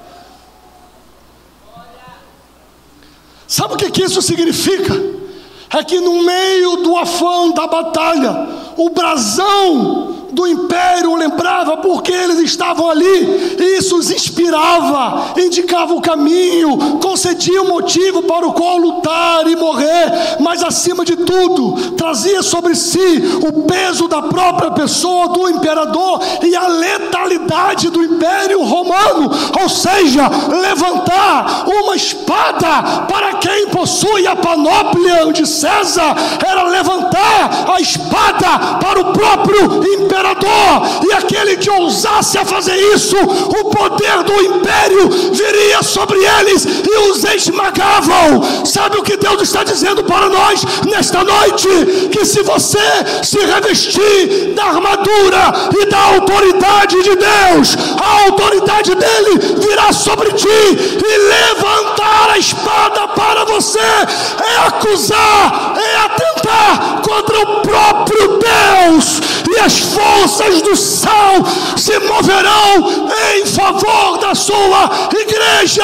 B: Sabe o que isso significa? É que no meio do afã da batalha, o brasão do império lembrava porque eles estavam ali, e isso os inspirava, indicava o caminho, concedia o motivo para o qual lutar e morrer, mas acima de tudo, trazia sobre si o peso da própria pessoa do imperador e a letalidade do império romano, ou seja, levantar uma espada para quem possui a panóplia de César, era levantar a espada para o próprio imperador. E aquele que ousasse a fazer isso, o poder do império viria sobre eles e os esmagavam. Sabe o que Deus está dizendo para nós nesta noite? Que se você se revestir da armadura e da autoridade de Deus, a autoridade dele virá sobre ti, e levantar a espada para você é acusar, é atentar contra o próprio Deus, e as forças do céu se moverão em favor da sua igreja.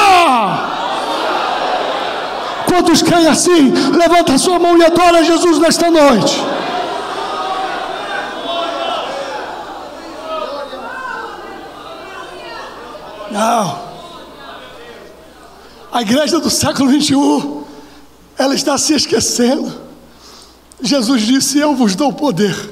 B: Quantos creem assim? Levanta a sua mão e adora Jesus nesta noite. Não. A igreja do século 21, ela está se esquecendo. Jesus disse: eu vos dou poder,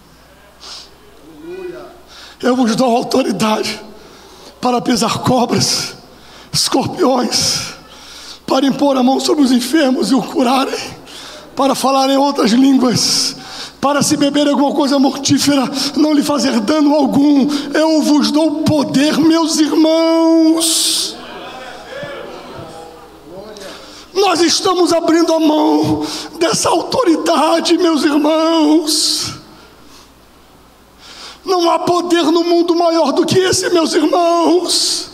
B: eu vos dou autoridade para pisar cobras, escorpiões, para impor a mão sobre os enfermos e o curarem, para falar em outras línguas, para se beber alguma coisa mortífera não lhe fazer dano algum. Eu vos dou poder, meus irmãos. Nós estamos abrindo a mão dessa autoridade, meus irmãos. Não há poder no mundo maior do que esse, meus irmãos.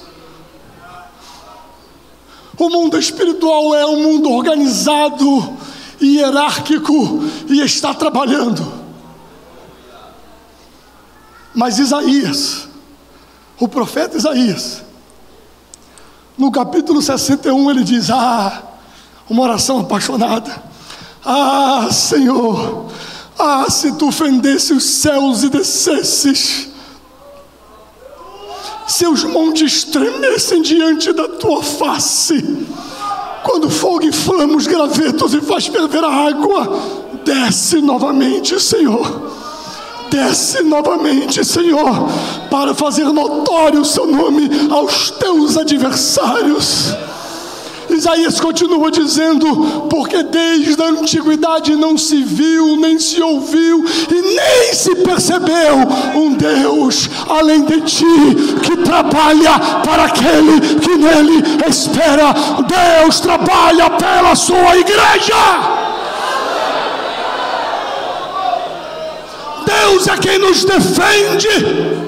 B: O mundo espiritual é um mundo organizado e hierárquico e está trabalhando. Mas Isaías, o profeta Isaías, no capítulo 61, ele diz: uma oração apaixonada: Senhor, se tu fendesse os céus e descesses, se os montes tremessem diante da tua face, quando fogo inflama os gravetos e faz ferver a água, desce novamente, Senhor. Desce novamente, Senhor, para fazer notório o seu nome aos teus adversários. Isaías continua dizendo: porque desde a antiguidade não se viu, nem se ouviu e nem se percebeu um Deus além de ti, que trabalha para aquele que nele espera. Deus trabalha pela sua igreja. Deus é quem nos defende.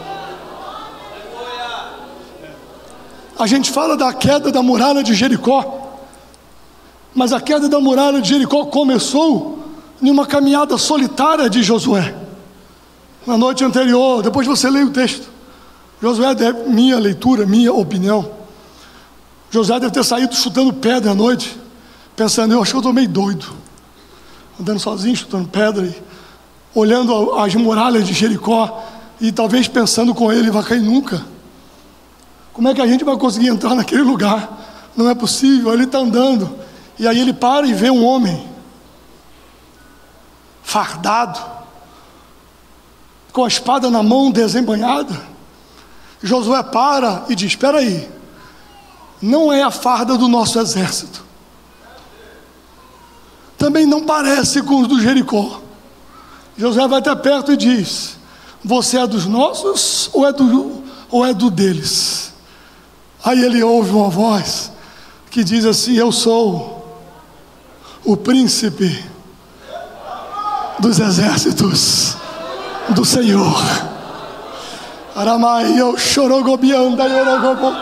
B: A gente fala da queda da muralha de Jericó, mas a queda da muralha de Jericó começou em uma caminhada solitária de Josué. Na noite anterior, depois você lê o texto, Josué, minha leitura, minha opinião, Josué deve ter saído chutando pedra à noite, pensando: eu acho que eu estou meio doido, andando sozinho, chutando pedra, e olhando as muralhas de Jericó, e talvez pensando com ele: vai cair nunca. Como é que a gente vai conseguir entrar naquele lugar? Não é possível. Ele está andando, e aí ele para e vê um homem fardado, com a espada na mão, desembanhada. Josué para e diz: espera aí, não é a farda do nosso exército, também não parece com os do Jericó. Josué vai até perto e diz: você é dos nossos ou é do deles? Aí ele ouve uma voz que diz assim: eu sou o príncipe dos exércitos do Senhor. Aramaio chorogobianda yorogobo.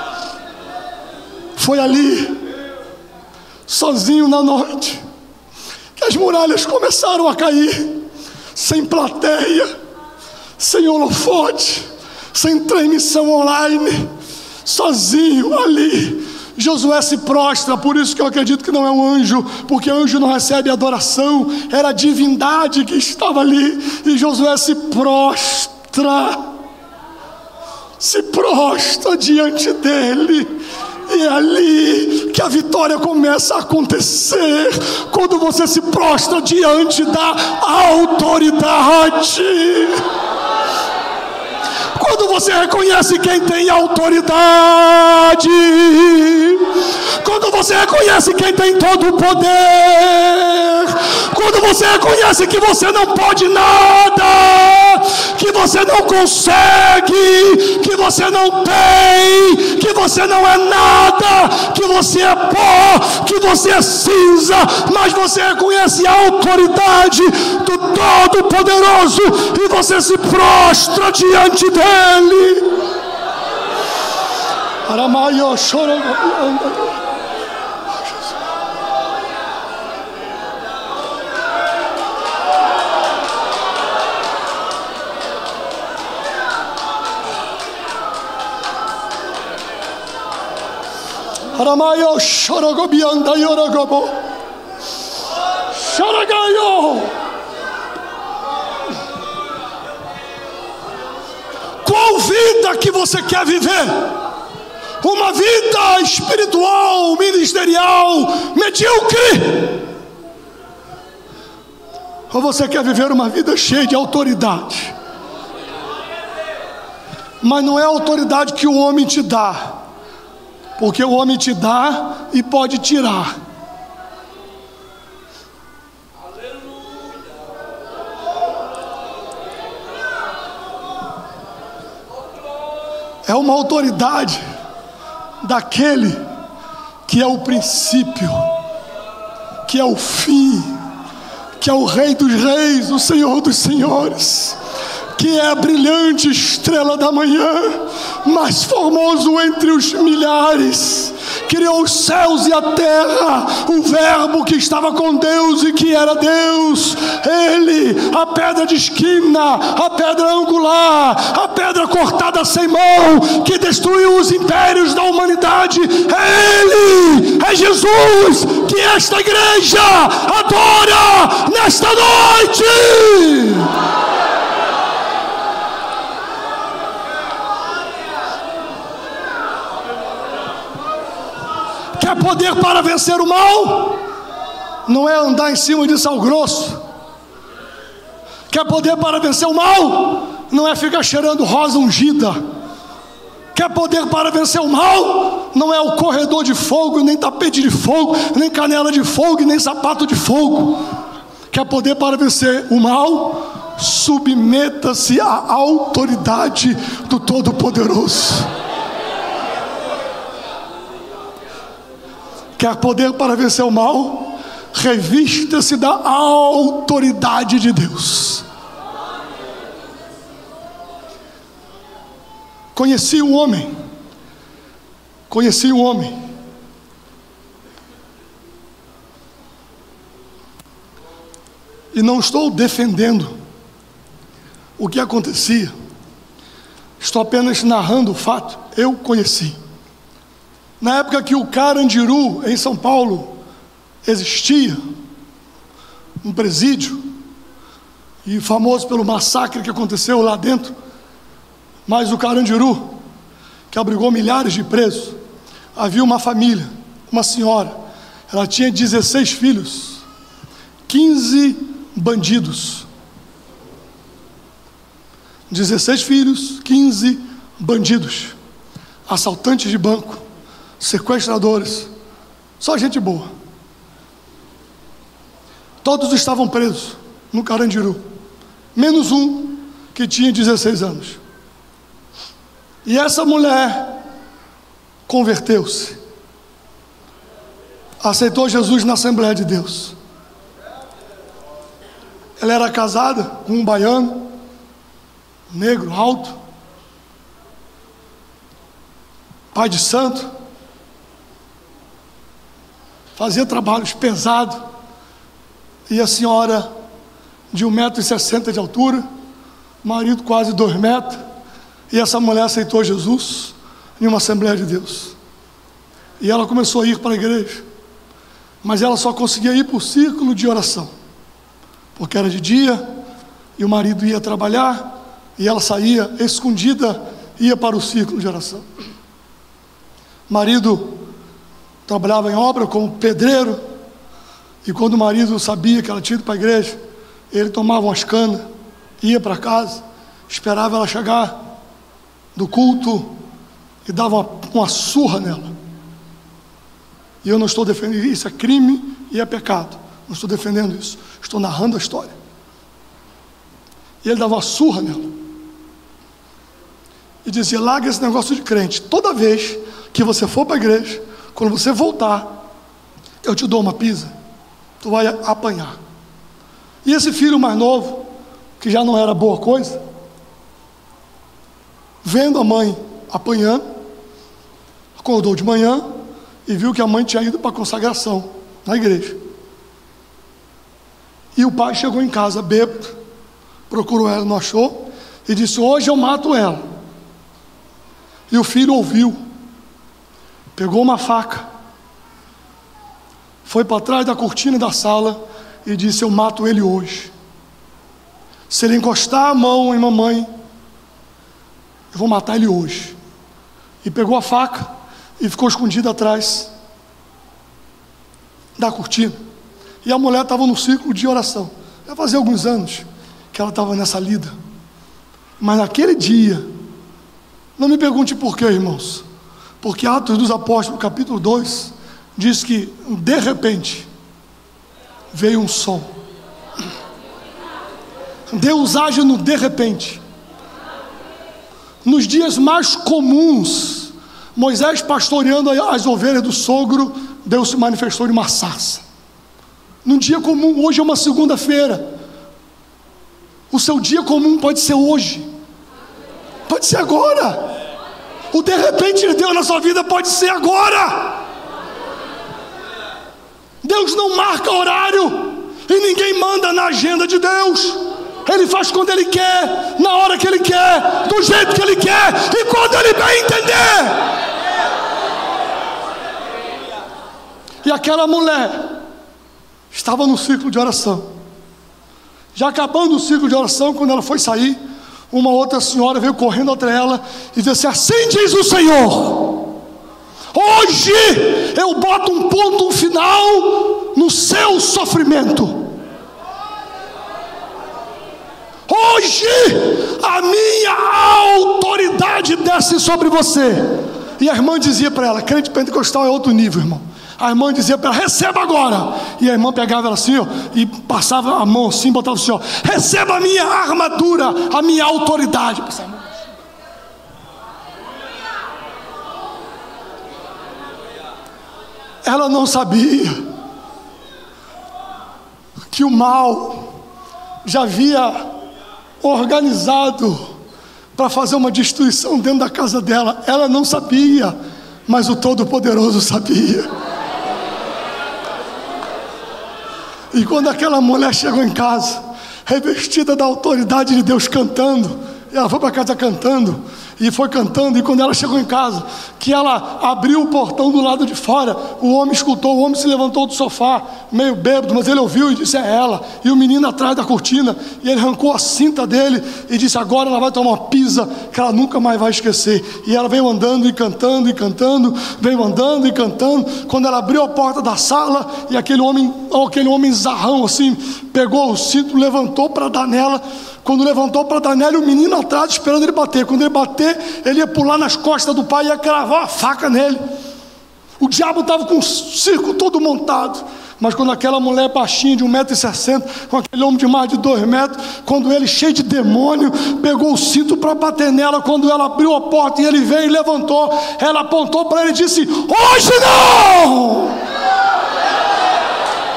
B: Foi ali, sozinho na noite, que as muralhas começaram a cair, sem plateia, sem holofote, sem transmissão online, sozinho ali. Josué se prostra, por isso que eu acredito que não é um anjo, porque anjo não recebe adoração, era a divindade que estava ali, e Josué se prostra diante dele, e é ali que a vitória começa a acontecer, quando você se prostra diante da autoridade. Quando você reconhece quem tem autoridade, quando você reconhece quem tem todo o poder, quando você reconhece que você não pode nada, que você não consegue, que você não tem, que você não é nada, que você é pó, que você é cinza, mas você reconhece a autoridade do Todo-Poderoso e você se prostra diante dele. Aramaio choro. Aramaio chorogobianda yorogobo. Choragaio. Qual vida que você quer viver? Uma vida espiritual, ministerial, medíocre? Ou você quer viver uma vida cheia de autoridade? Mas não é a autoridade que o homem te dá, porque o homem te dá e pode tirar. É uma autoridade daquele que é o princípio, que é o fim, que é o Rei dos Reis, o Senhor dos Senhores, que é a brilhante estrela da manhã, mais formoso entre os milhares, criou os céus e a terra, o verbo que estava com Deus e que era Deus, ele, a pedra de esquina, a pedra angular, a pedra cortada sem mão, que destruiu os impérios da humanidade, é ele, é Jesus, que esta igreja adora nesta noite. Quer poder para vencer o mal? Não é andar em cima de sal grosso. Quer poder para vencer o mal? Não é ficar cheirando rosa ungida. Quer poder para vencer o mal? Não é o corredor de fogo, nem tapete de fogo, nem canela de fogo, nem sapato de fogo. Quer poder para vencer o mal? Submeta-se à autoridade do Todo-Poderoso. Quer poder para vencer o mal? Revista-se da autoridade de Deus. Conheci um homem. E não estou defendendo o que acontecia. Estou apenas narrando o fato. Eu conheci. Na época que o Carandiru, em São Paulo, existia, um presídio, e famoso pelo massacre que aconteceu lá dentro, mas o Carandiru, que abrigou milhares de presos, havia uma família, uma senhora, ela tinha 16 filhos, 15 bandidos, 16 filhos, 15 bandidos, assaltantes de banco, sequestradores, só gente boa. Todos estavam presos no Carandiru, menos um que tinha 16 anos. E essa mulher converteu-se, aceitou Jesus na Assembleia de Deus. Ela era casada com um baiano, negro, alto, pai de santo, fazia trabalhos pesados, e a senhora de 1,60 m de altura, marido quase 2 metros, e essa mulher aceitou Jesus em uma Assembleia de Deus, e ela começou a ir para a igreja, mas ela só conseguia ir para o círculo de oração, porque era de dia, e o marido ia trabalhar, e ela saía escondida, ia para o círculo de oração. O marido trabalhava em obra como pedreiro, e quando o marido sabia que ela tinha ido para a igreja, ele tomava umas canas, ia para casa, esperava ela chegar do culto e dava uma surra nela. E eu não estou defendendo isso, é crime e é pecado, não estou defendendo isso, estou narrando a história. E ele dava uma surra nela e dizia: larga esse negócio de crente, toda vez que você for para a igreja, quando você voltar, eu te dou uma pisa, tu vai apanhar. E esse filho mais novo, que já não era boa coisa, vendo a mãe apanhando, acordou de manhã e viu que a mãe tinha ido para a consagração na igreja. E o pai chegou em casa bêbado, procurou ela, não achou, e disse: hoje eu mato ela. E o filho ouviu, pegou uma faca, foi para trás da cortina da sala e disse: eu mato ele hoje. Se ele encostar a mão em mamãe, eu vou matar ele hoje. E pegou a faca e ficou escondido atrás da cortina. E a mulher estava no círculo de oração. Já fazia alguns anos que ela estava nessa lida. Mas naquele dia, não me pergunte por quê, irmãos, porque Atos dos Apóstolos, capítulo 2, diz que de repente veio um som. Deus age no de repente. Nos dias mais comuns, Moisés pastoreando as ovelhas do sogro, Deus se manifestou em uma sarça. Num dia comum, hoje é uma segunda-feira, o seu dia comum pode ser hoje, pode ser agora. O de repente de Deus na sua vida pode ser agora. Deus não marca horário, e ninguém manda na agenda de Deus. Ele faz quando Ele quer, na hora que Ele quer, do jeito que Ele quer, e quando Ele bem entender. E aquela mulher estava no círculo de oração. Já acabando o círculo de oração, quando ela foi sair, uma outra senhora veio correndo atrás dela e disse assim: diz o Senhor, hoje eu boto um ponto final no seu sofrimento. Hoje a minha autoridade desce sobre você. E a irmã dizia para ela, crente pentecostal é outro nível, irmão. A irmã dizia para ela: receba agora. E a irmã pegava ela assim, ó, e passava a mão assim, botava assim, ó: receba a minha armadura, a minha autoridade. Ela não sabia que o mal já havia organizado para fazer uma destruição dentro da casa dela. Ela não sabia, mas o Todo-Poderoso sabia. E quando aquela mulher chegou em casa, revestida da autoridade de Deus, cantando, ela foi para casa cantando, e foi cantando, e quando ela chegou em casa, que ela abriu o portão do lado de fora, o homem escutou, o homem se levantou do sofá, meio bêbado, mas ele ouviu e disse: é ela. E o menino atrás da cortina, e ele arrancou a cinta dele, e disse: agora ela vai tomar uma pisa, que ela nunca mais vai esquecer. E ela veio andando e cantando, veio andando e cantando. Quando ela abriu a porta da sala, e aquele homem zarrão assim, pegou o cinto, levantou para dar nela. Quando levantou para dar nela, o menino atrás esperando ele bater. Quando ele bater, ele ia pular nas costas do pai e ia cravar a faca nele. O diabo estava com o circo todo montado. Mas quando aquela mulher baixinha de 1,60 m, com aquele homem de mais de 2 metros, quando ele cheio de demônio, pegou o cinto para bater nela, quando ela abriu a porta e ele veio e levantou, ela apontou para ele e disse: hoje não!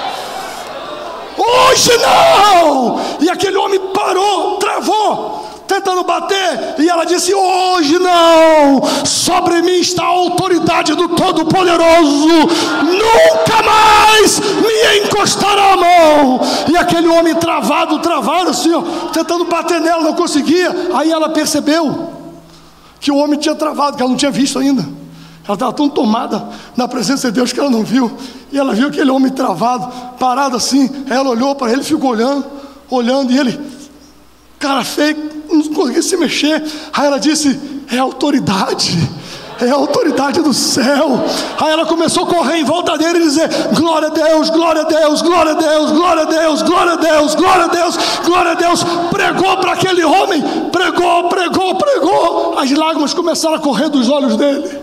B: Hoje não! E aquele homem parou, travou. tentando bater, e ela disse: hoje não, sobre mim está a autoridade do Todo-Poderoso, nunca mais me encostará a mão. E aquele homem travado assim, ó, tentando bater nela, não conseguia. Aí ela percebeu que o homem tinha travado, que ela não tinha visto ainda. Ela estava tão tomada na presença de Deus que ela não viu. E ela viu aquele homem travado, parado assim. Ela olhou para ele, ficou olhando, e ele, cara feio, não conseguia se mexer. Aí ela disse: é a autoridade do céu. Aí ela começou a correr em volta dele e dizer: glória a Deus, glória a Deus, glória a Deus, glória a Deus, glória a Deus, glória a Deus, glória a Deus. Pregou para aquele homem, pregou. As lágrimas começaram a correr dos olhos dele.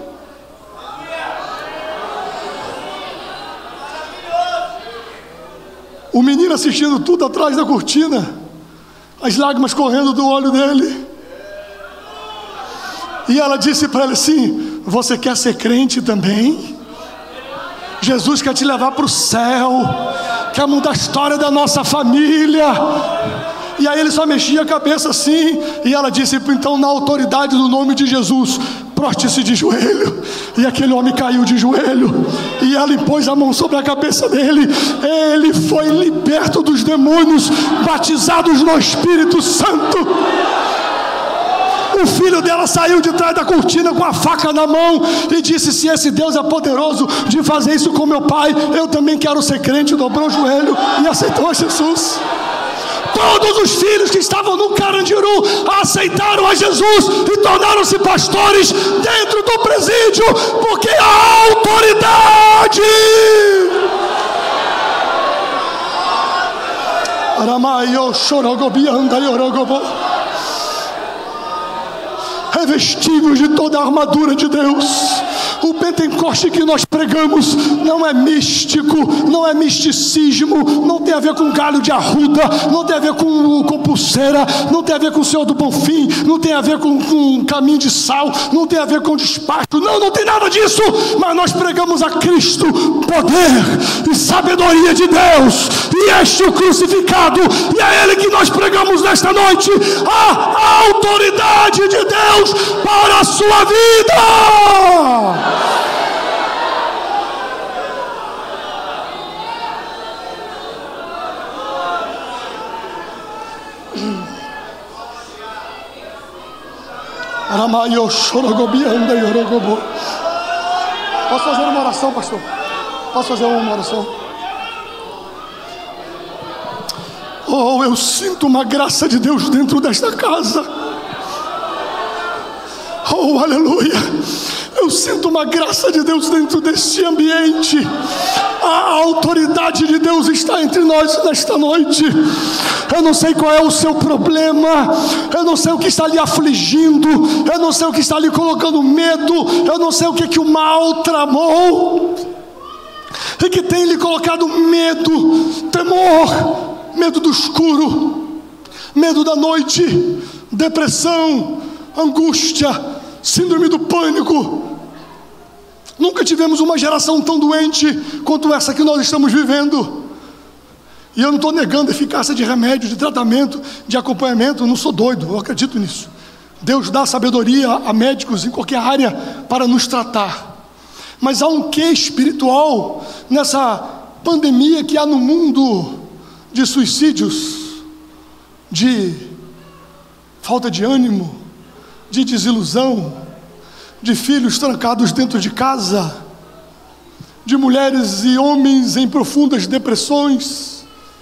B: O menino assistindo tudo atrás da cortina, as lágrimas correndo do olho dele. E ela disse para ele assim: você quer ser crente também? Jesus quer te levar para o céu, quer mudar a história da nossa família. E aí ele só mexia a cabeça assim. E ela disse: então, na autoridade do nome de Jesus, proste-se de joelho. E aquele homem caiu de joelho, e ela impôs a mão sobre a cabeça dele. Ele foi liberto dos demônios, batizados no Espírito Santo. O filho dela saiu de trás da cortina com a faca na mão e disse: se esse Deus é poderoso de fazer isso com meu pai, eu também quero ser crente. Dobrou o joelho e aceitou a Jesus. Todos os filhos que estavam no Carandiru aceitaram a Jesus e tornaram-se pastores dentro do presídio, porque a autoridade revestivos de toda a armadura de Deus. O Pentecoste que nós pregamos não é místico, não é misticismo, não tem a ver com galho de arruda, não tem a ver com pulseira, não tem a ver com o Senhor do Bonfim, não tem a ver com caminho de sal, não tem a ver com despacho, não tem nada disso. Mas nós pregamos a Cristo, poder e sabedoria de Deus, e este o crucificado, e é Ele que nós pregamos nesta noite, a autoridade de Deus para a sua vida. Posso fazer uma oração, pastor? Posso fazer uma oração? Oh, eu sinto uma graça de Deus dentro desta casa. Oh, aleluia. Eu sinto uma graça de Deus dentro deste ambiente. A autoridade de Deus está entre nós nesta noite. Eu não sei qual é o seu problema, eu não sei o que está lhe afligindo, eu não sei o que está lhe colocando medo, eu não sei o que o mal tramou e que tem lhe colocado medo, temor, medo do escuro, medo da noite, depressão, angústia, síndrome do pânico. Nunca tivemos uma geração tão doente quanto essa que nós estamos vivendo. E eu não estou negando a eficácia de remédio, de tratamento, de acompanhamento. Eu não sou doido, eu acredito nisso. Deus dá sabedoria a médicos em qualquer área para nos tratar. Mas há um quê espiritual nessa pandemia que há no mundo, de suicídios, de falta de ânimo, de desilusão, de filhos trancados dentro de casa, de mulheres e homens em profundas depressões,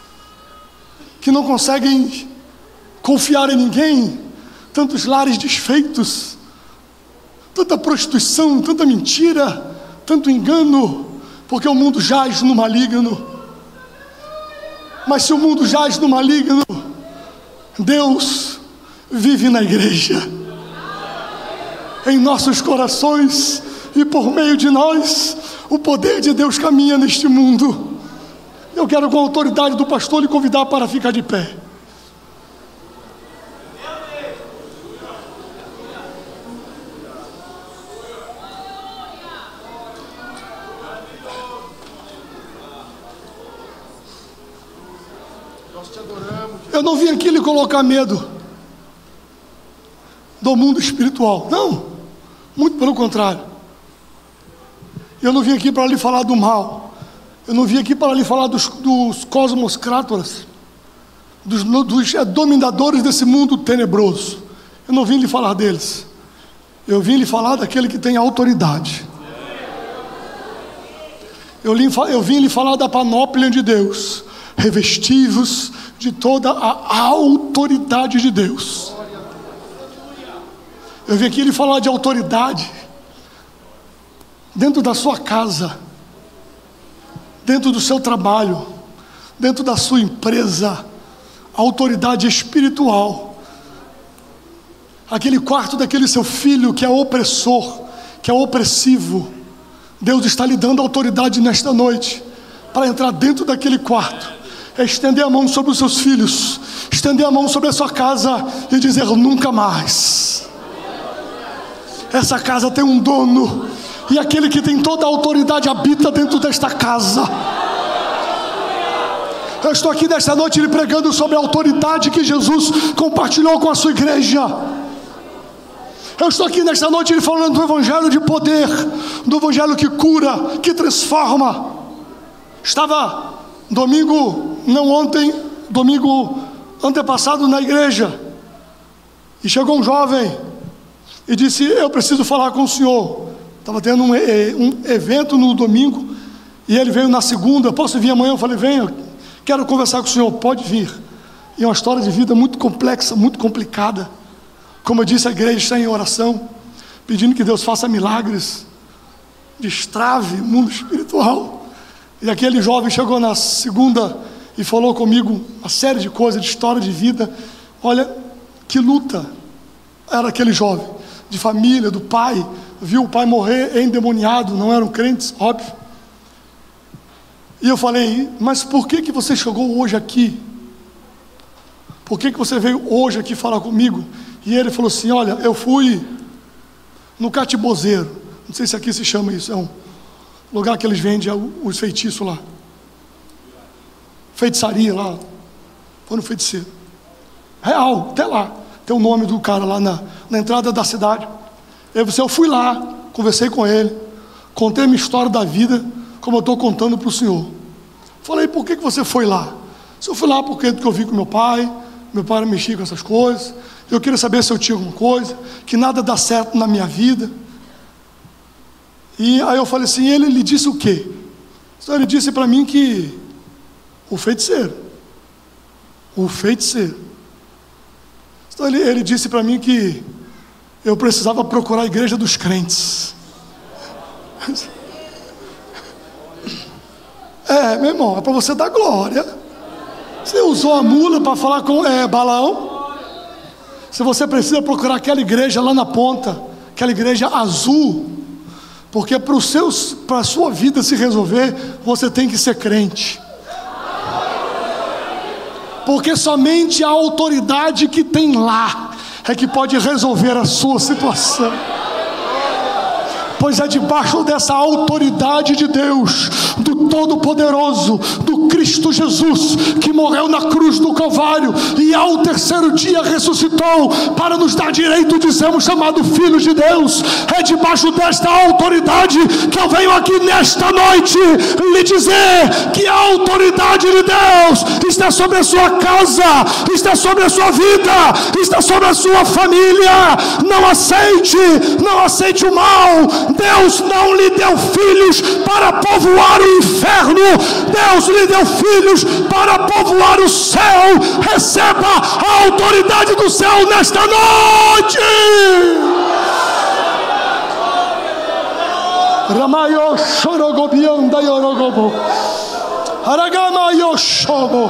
B: que não conseguem confiar em ninguém, tantos lares desfeitos, tanta prostituição, tanta mentira, tanto engano, porque o mundo jaz no maligno. Mas se o mundo jaz no maligno, Deus vive na igreja, em nossos corações, e por meio de nós, o poder de Deus caminha neste mundo. Eu quero, com a autoridade do pastor, lhe convidar para ficar de pé. Eu não vim aqui lhe colocar medo. do mundo espiritual. Não, muito pelo contrário. Eu não vim aqui para lhe falar do mal. Eu não vim aqui para lhe falar dos cosmocrátoras, dos dominadores desse mundo tenebroso. Eu não vim lhe falar deles. Eu vim lhe falar daquele que tem autoridade. Eu vim lhe falar da panóplia de Deus, revestivos de toda a autoridade de Deus. Eu vim aqui lhe falar de autoridade dentro da sua casa, dentro do seu trabalho, dentro da sua empresa, autoridade espiritual. Aquele quarto daquele seu filho que é opressor, que é opressivo, Deus está lhe dando autoridade nesta noite para entrar dentro daquele quarto, estender a mão sobre os seus filhos, estender a mão sobre a sua casa e dizer: nunca mais. Essa casa tem um dono, e aquele que tem toda a autoridade habita dentro desta casa. Eu estou aqui nesta noite lhe pregando sobre a autoridade que Jesus compartilhou com a sua igreja. Eu estou aqui nesta noite lhe falando do evangelho de poder, do evangelho que cura, que transforma. Estava domingo antepassado na igreja, e chegou um jovem e disse: eu preciso falar com o senhor. Estava tendo um evento no domingo, e ele veio na segunda: posso vir amanhã? Eu falei: venha, quero conversar com o senhor. Pode vir. E é uma história de vida muito complexa, muito complicada. Como eu disse, a igreja está em oração, pedindo que Deus faça milagres, destrave o mundo espiritual. E aquele jovem chegou na segunda e falou comigo uma série de coisas, de história de vida. Olha que luta era aquele jovem, de família, do pai. Viu o pai morrer endemoniado, não eram crentes, óbvio. E eu falei: mas por que você chegou hoje aqui? Por que você veio hoje aqui falar comigo? E ele falou assim: olha, eu fui no Catibozeiro, não sei se aqui se chama isso, é um lugar que eles vendem os feitiços lá, feitiçaria lá, foi no feiticeiro, real, até lá, tem o nome do cara lá na entrada da cidade. Eu fui lá, conversei com ele, contei a minha história da vida, como eu estou contando para o senhor. Falei: por que você foi lá? Eu fui lá porque eu vi com meu pai mexia com essas coisas, eu queria saber se eu tinha alguma coisa, que nada dá certo na minha vida. E aí eu falei assim: ele lhe disse o quê? Então ele disse para mim que o feiticeiro. Então ele disse para mim que eu precisava procurar a igreja dos crentes. Meu irmão, é para você dar glória. Você usou a mula para falar com Balaão? Se você precisa procurar aquela igreja lá na ponta, aquela igreja azul, porque para a sua vida se resolver, você tem que ser crente. Porque somente a autoridade que tem lá é que pode resolver a sua situação. Pois é debaixo dessa autoridade de Deus, do Todo-Poderoso, do Cristo Jesus, que morreu na cruz do Calvário e ao terceiro dia ressuscitou para nos dar direito de sermos chamados filhos de Deus. É debaixo desta autoridade que eu venho aqui nesta noite lhe dizer que a autoridade de Deus está sobre a sua casa, está sobre a sua vida, está sobre a sua família. Não aceite o mal. Deus não lhe deu filhos para povoar o inferno, Deus lhe deu filhos para povoar o céu. Receba a autoridade do céu nesta noite. Ramayo Shorogobianda Yorogobo Aragamayo Shobo.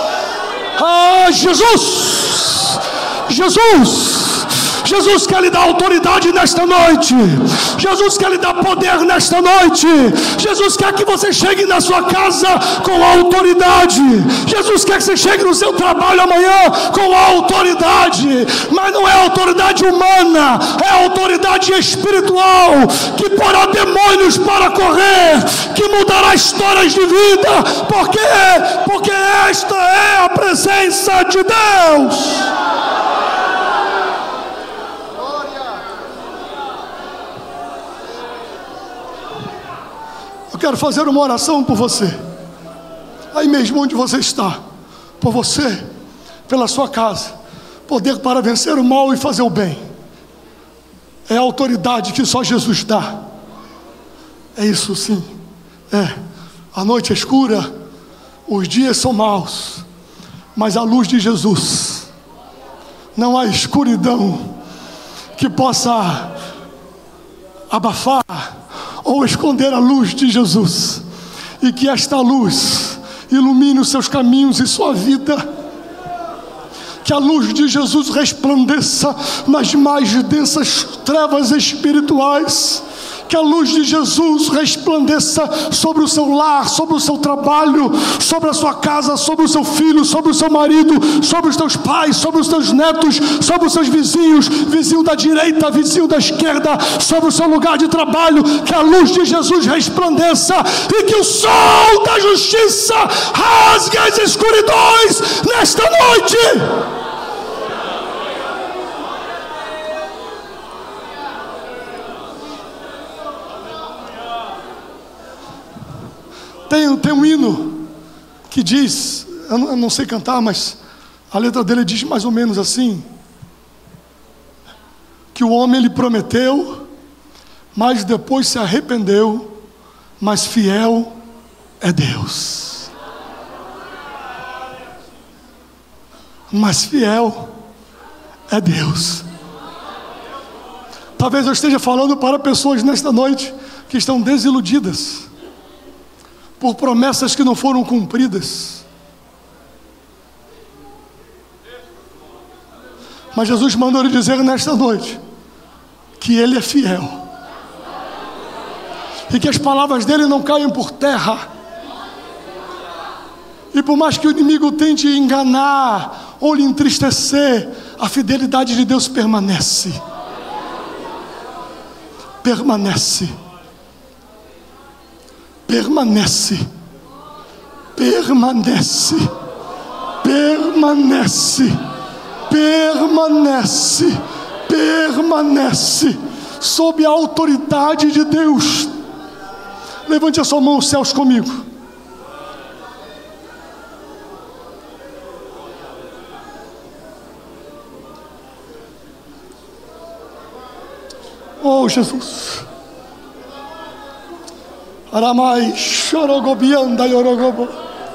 B: Jesus quer lhe dar autoridade nesta noite. Jesus quer lhe dar poder nesta noite. Jesus quer que você chegue na sua casa com autoridade. Jesus quer que você chegue no seu trabalho amanhã com autoridade. Mas não é autoridade humana, é autoridade espiritual, que porá demônios para correr, que mudará histórias de vida. Porque esta é a presença de Deus. quero fazer uma oração por você, aí mesmo onde você está, por você, pela sua casa. Poder para vencer o mal e fazer o bem é a autoridade que só Jesus dá. É isso sim, a noite é escura, os dias são maus, mas a luz de Jesus, não há escuridão que possa abafar ou esconder a luz de Jesus, e que esta luz ilumine os seus caminhos e sua vida. Que a luz de Jesus resplandeça nas mais densas trevas espirituais. Que a luz de Jesus resplandeça sobre o seu lar, sobre o seu trabalho, sobre a sua casa, sobre o seu filho, sobre o seu marido, sobre os teus pais, sobre os teus netos, sobre os seus vizinhos, vizinho da direita, vizinho da esquerda, sobre o seu lugar de trabalho. Que a luz de Jesus resplandeça e que o sol da justiça rasgue as escuridões nesta noite. Tem um hino que diz, eu não sei cantar, mas a letra dele diz mais ou menos assim: que o homem lhe prometeu, mas depois se arrependeu, mas fiel é Deus. Mas fiel é Deus. Talvez eu esteja falando para pessoas nesta noite que estão desiludidas por promessas que não foram cumpridas. Mas Jesus mandou lhe dizer nesta noite que Ele é fiel, e que as palavras dele não caem por terra. E por mais que o inimigo tente enganar ou lhe entristecer, a fidelidade de Deus permanece. Permanece. Permanece, permanece, permanece, permanece, permanece, sob a autoridade de Deus. Levante a sua mão aos céus comigo. Oh Jesus. Aramai, chorogobianda, yorogobo.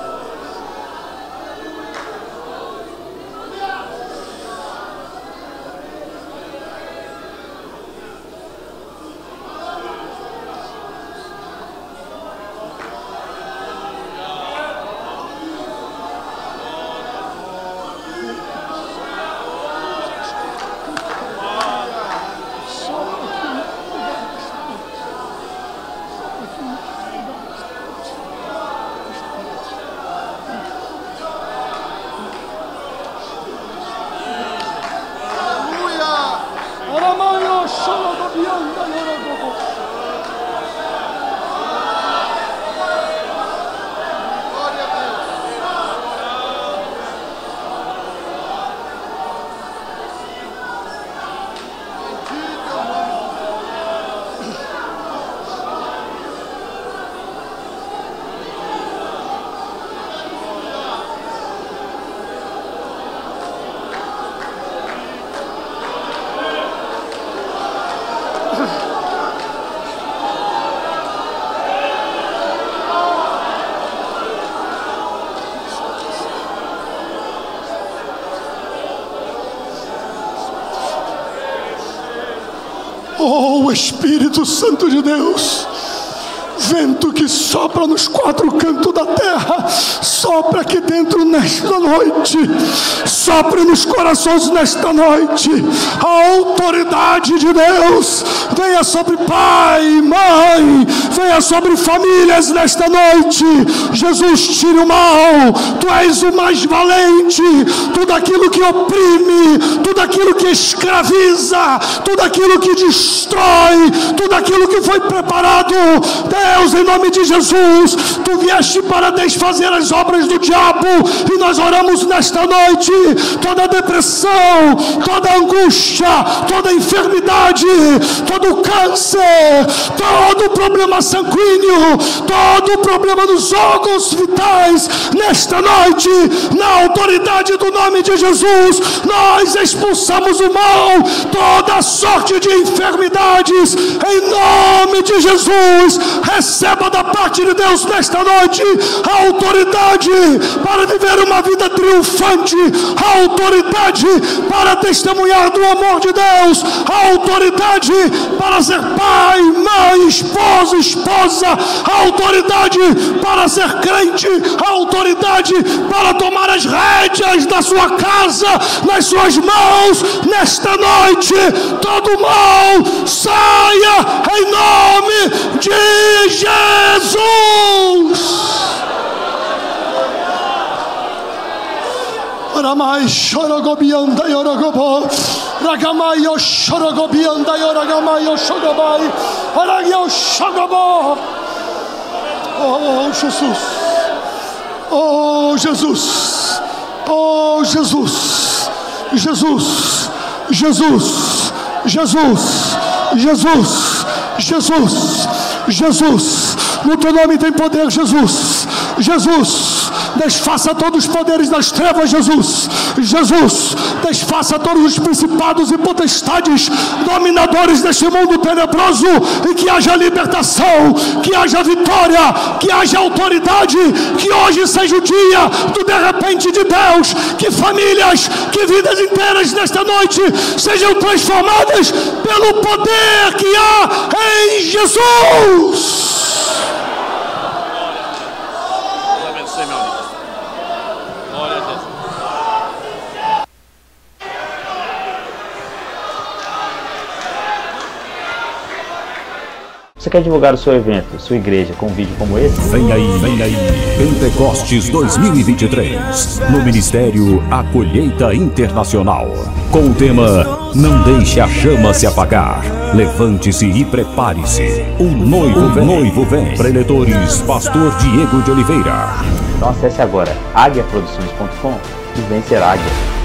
B: Oh, Espírito Santo de Deus, vento que sopra nos quatro cantos da terra, sopra aqui dentro nesta noite, sopre nos corações nesta noite. A autoridade de Deus venha sobre pai, mãe, venha sobre famílias nesta noite. Jesus, tire o mal, tu és o mais valente, tudo aquilo que oprime, tudo aquilo aquilo que escraviza, tudo aquilo que destrói, tudo aquilo que foi preparado. Deus, em nome de Jesus, tu vieste para desfazer as obras do diabo, e nós oramos nesta noite. Toda depressão, toda angústia, toda enfermidade, todo câncer, todo problema sanguíneo, todo problema dos órgãos vitais, nesta noite, na autoridade do nome de Jesus, nós expulsamos o mal, toda sorte de enfermidades, em nome de Jesus. Receba da parte de Deus nesta noite a autoridade para viver uma vida triunfante, a autoridade para testemunhar do amor de Deus, a autoridade para ser pai, mãe, esposo, esposa, a autoridade para ser crente, a autoridade para tomar as rédeas da sua casa nas suas mãos. Nesta noite, todo mal saia em nome de Jesus. Ramai chorogobianda yorogobo, ragamayo chorogobianda yoragamayo chogobai, aragyo chogobo. Oh Jesus, oh Jesus, oh Jesus, Jesus, Jesus, Jesus, Jesus, Jesus, Jesus. No teu nome tem poder, Jesus. Jesus, desfaça todos os poderes das trevas, Jesus. Jesus, desfaça todos os principados e potestades dominadores deste mundo tenebroso, e que haja libertação, que haja vitória, que haja autoridade, que hoje seja o dia do de repente de Deus, que famílias, que vidas inteiras nesta noite sejam transformadas pelo poder que há em Jesus.
A: Você quer divulgar o seu evento, sua igreja, com um vídeo como esse?
C: Vem aí, Pentecostes 2023, no Ministério A Colheita Internacional, com o tema Não Deixe a Chama Se Apagar. Levante-se e prepare-se. O noivo vem. Preletores, Pastor Diego de Oliveira.
A: Então acesse agora aguiaproduções.com e vem ser águia.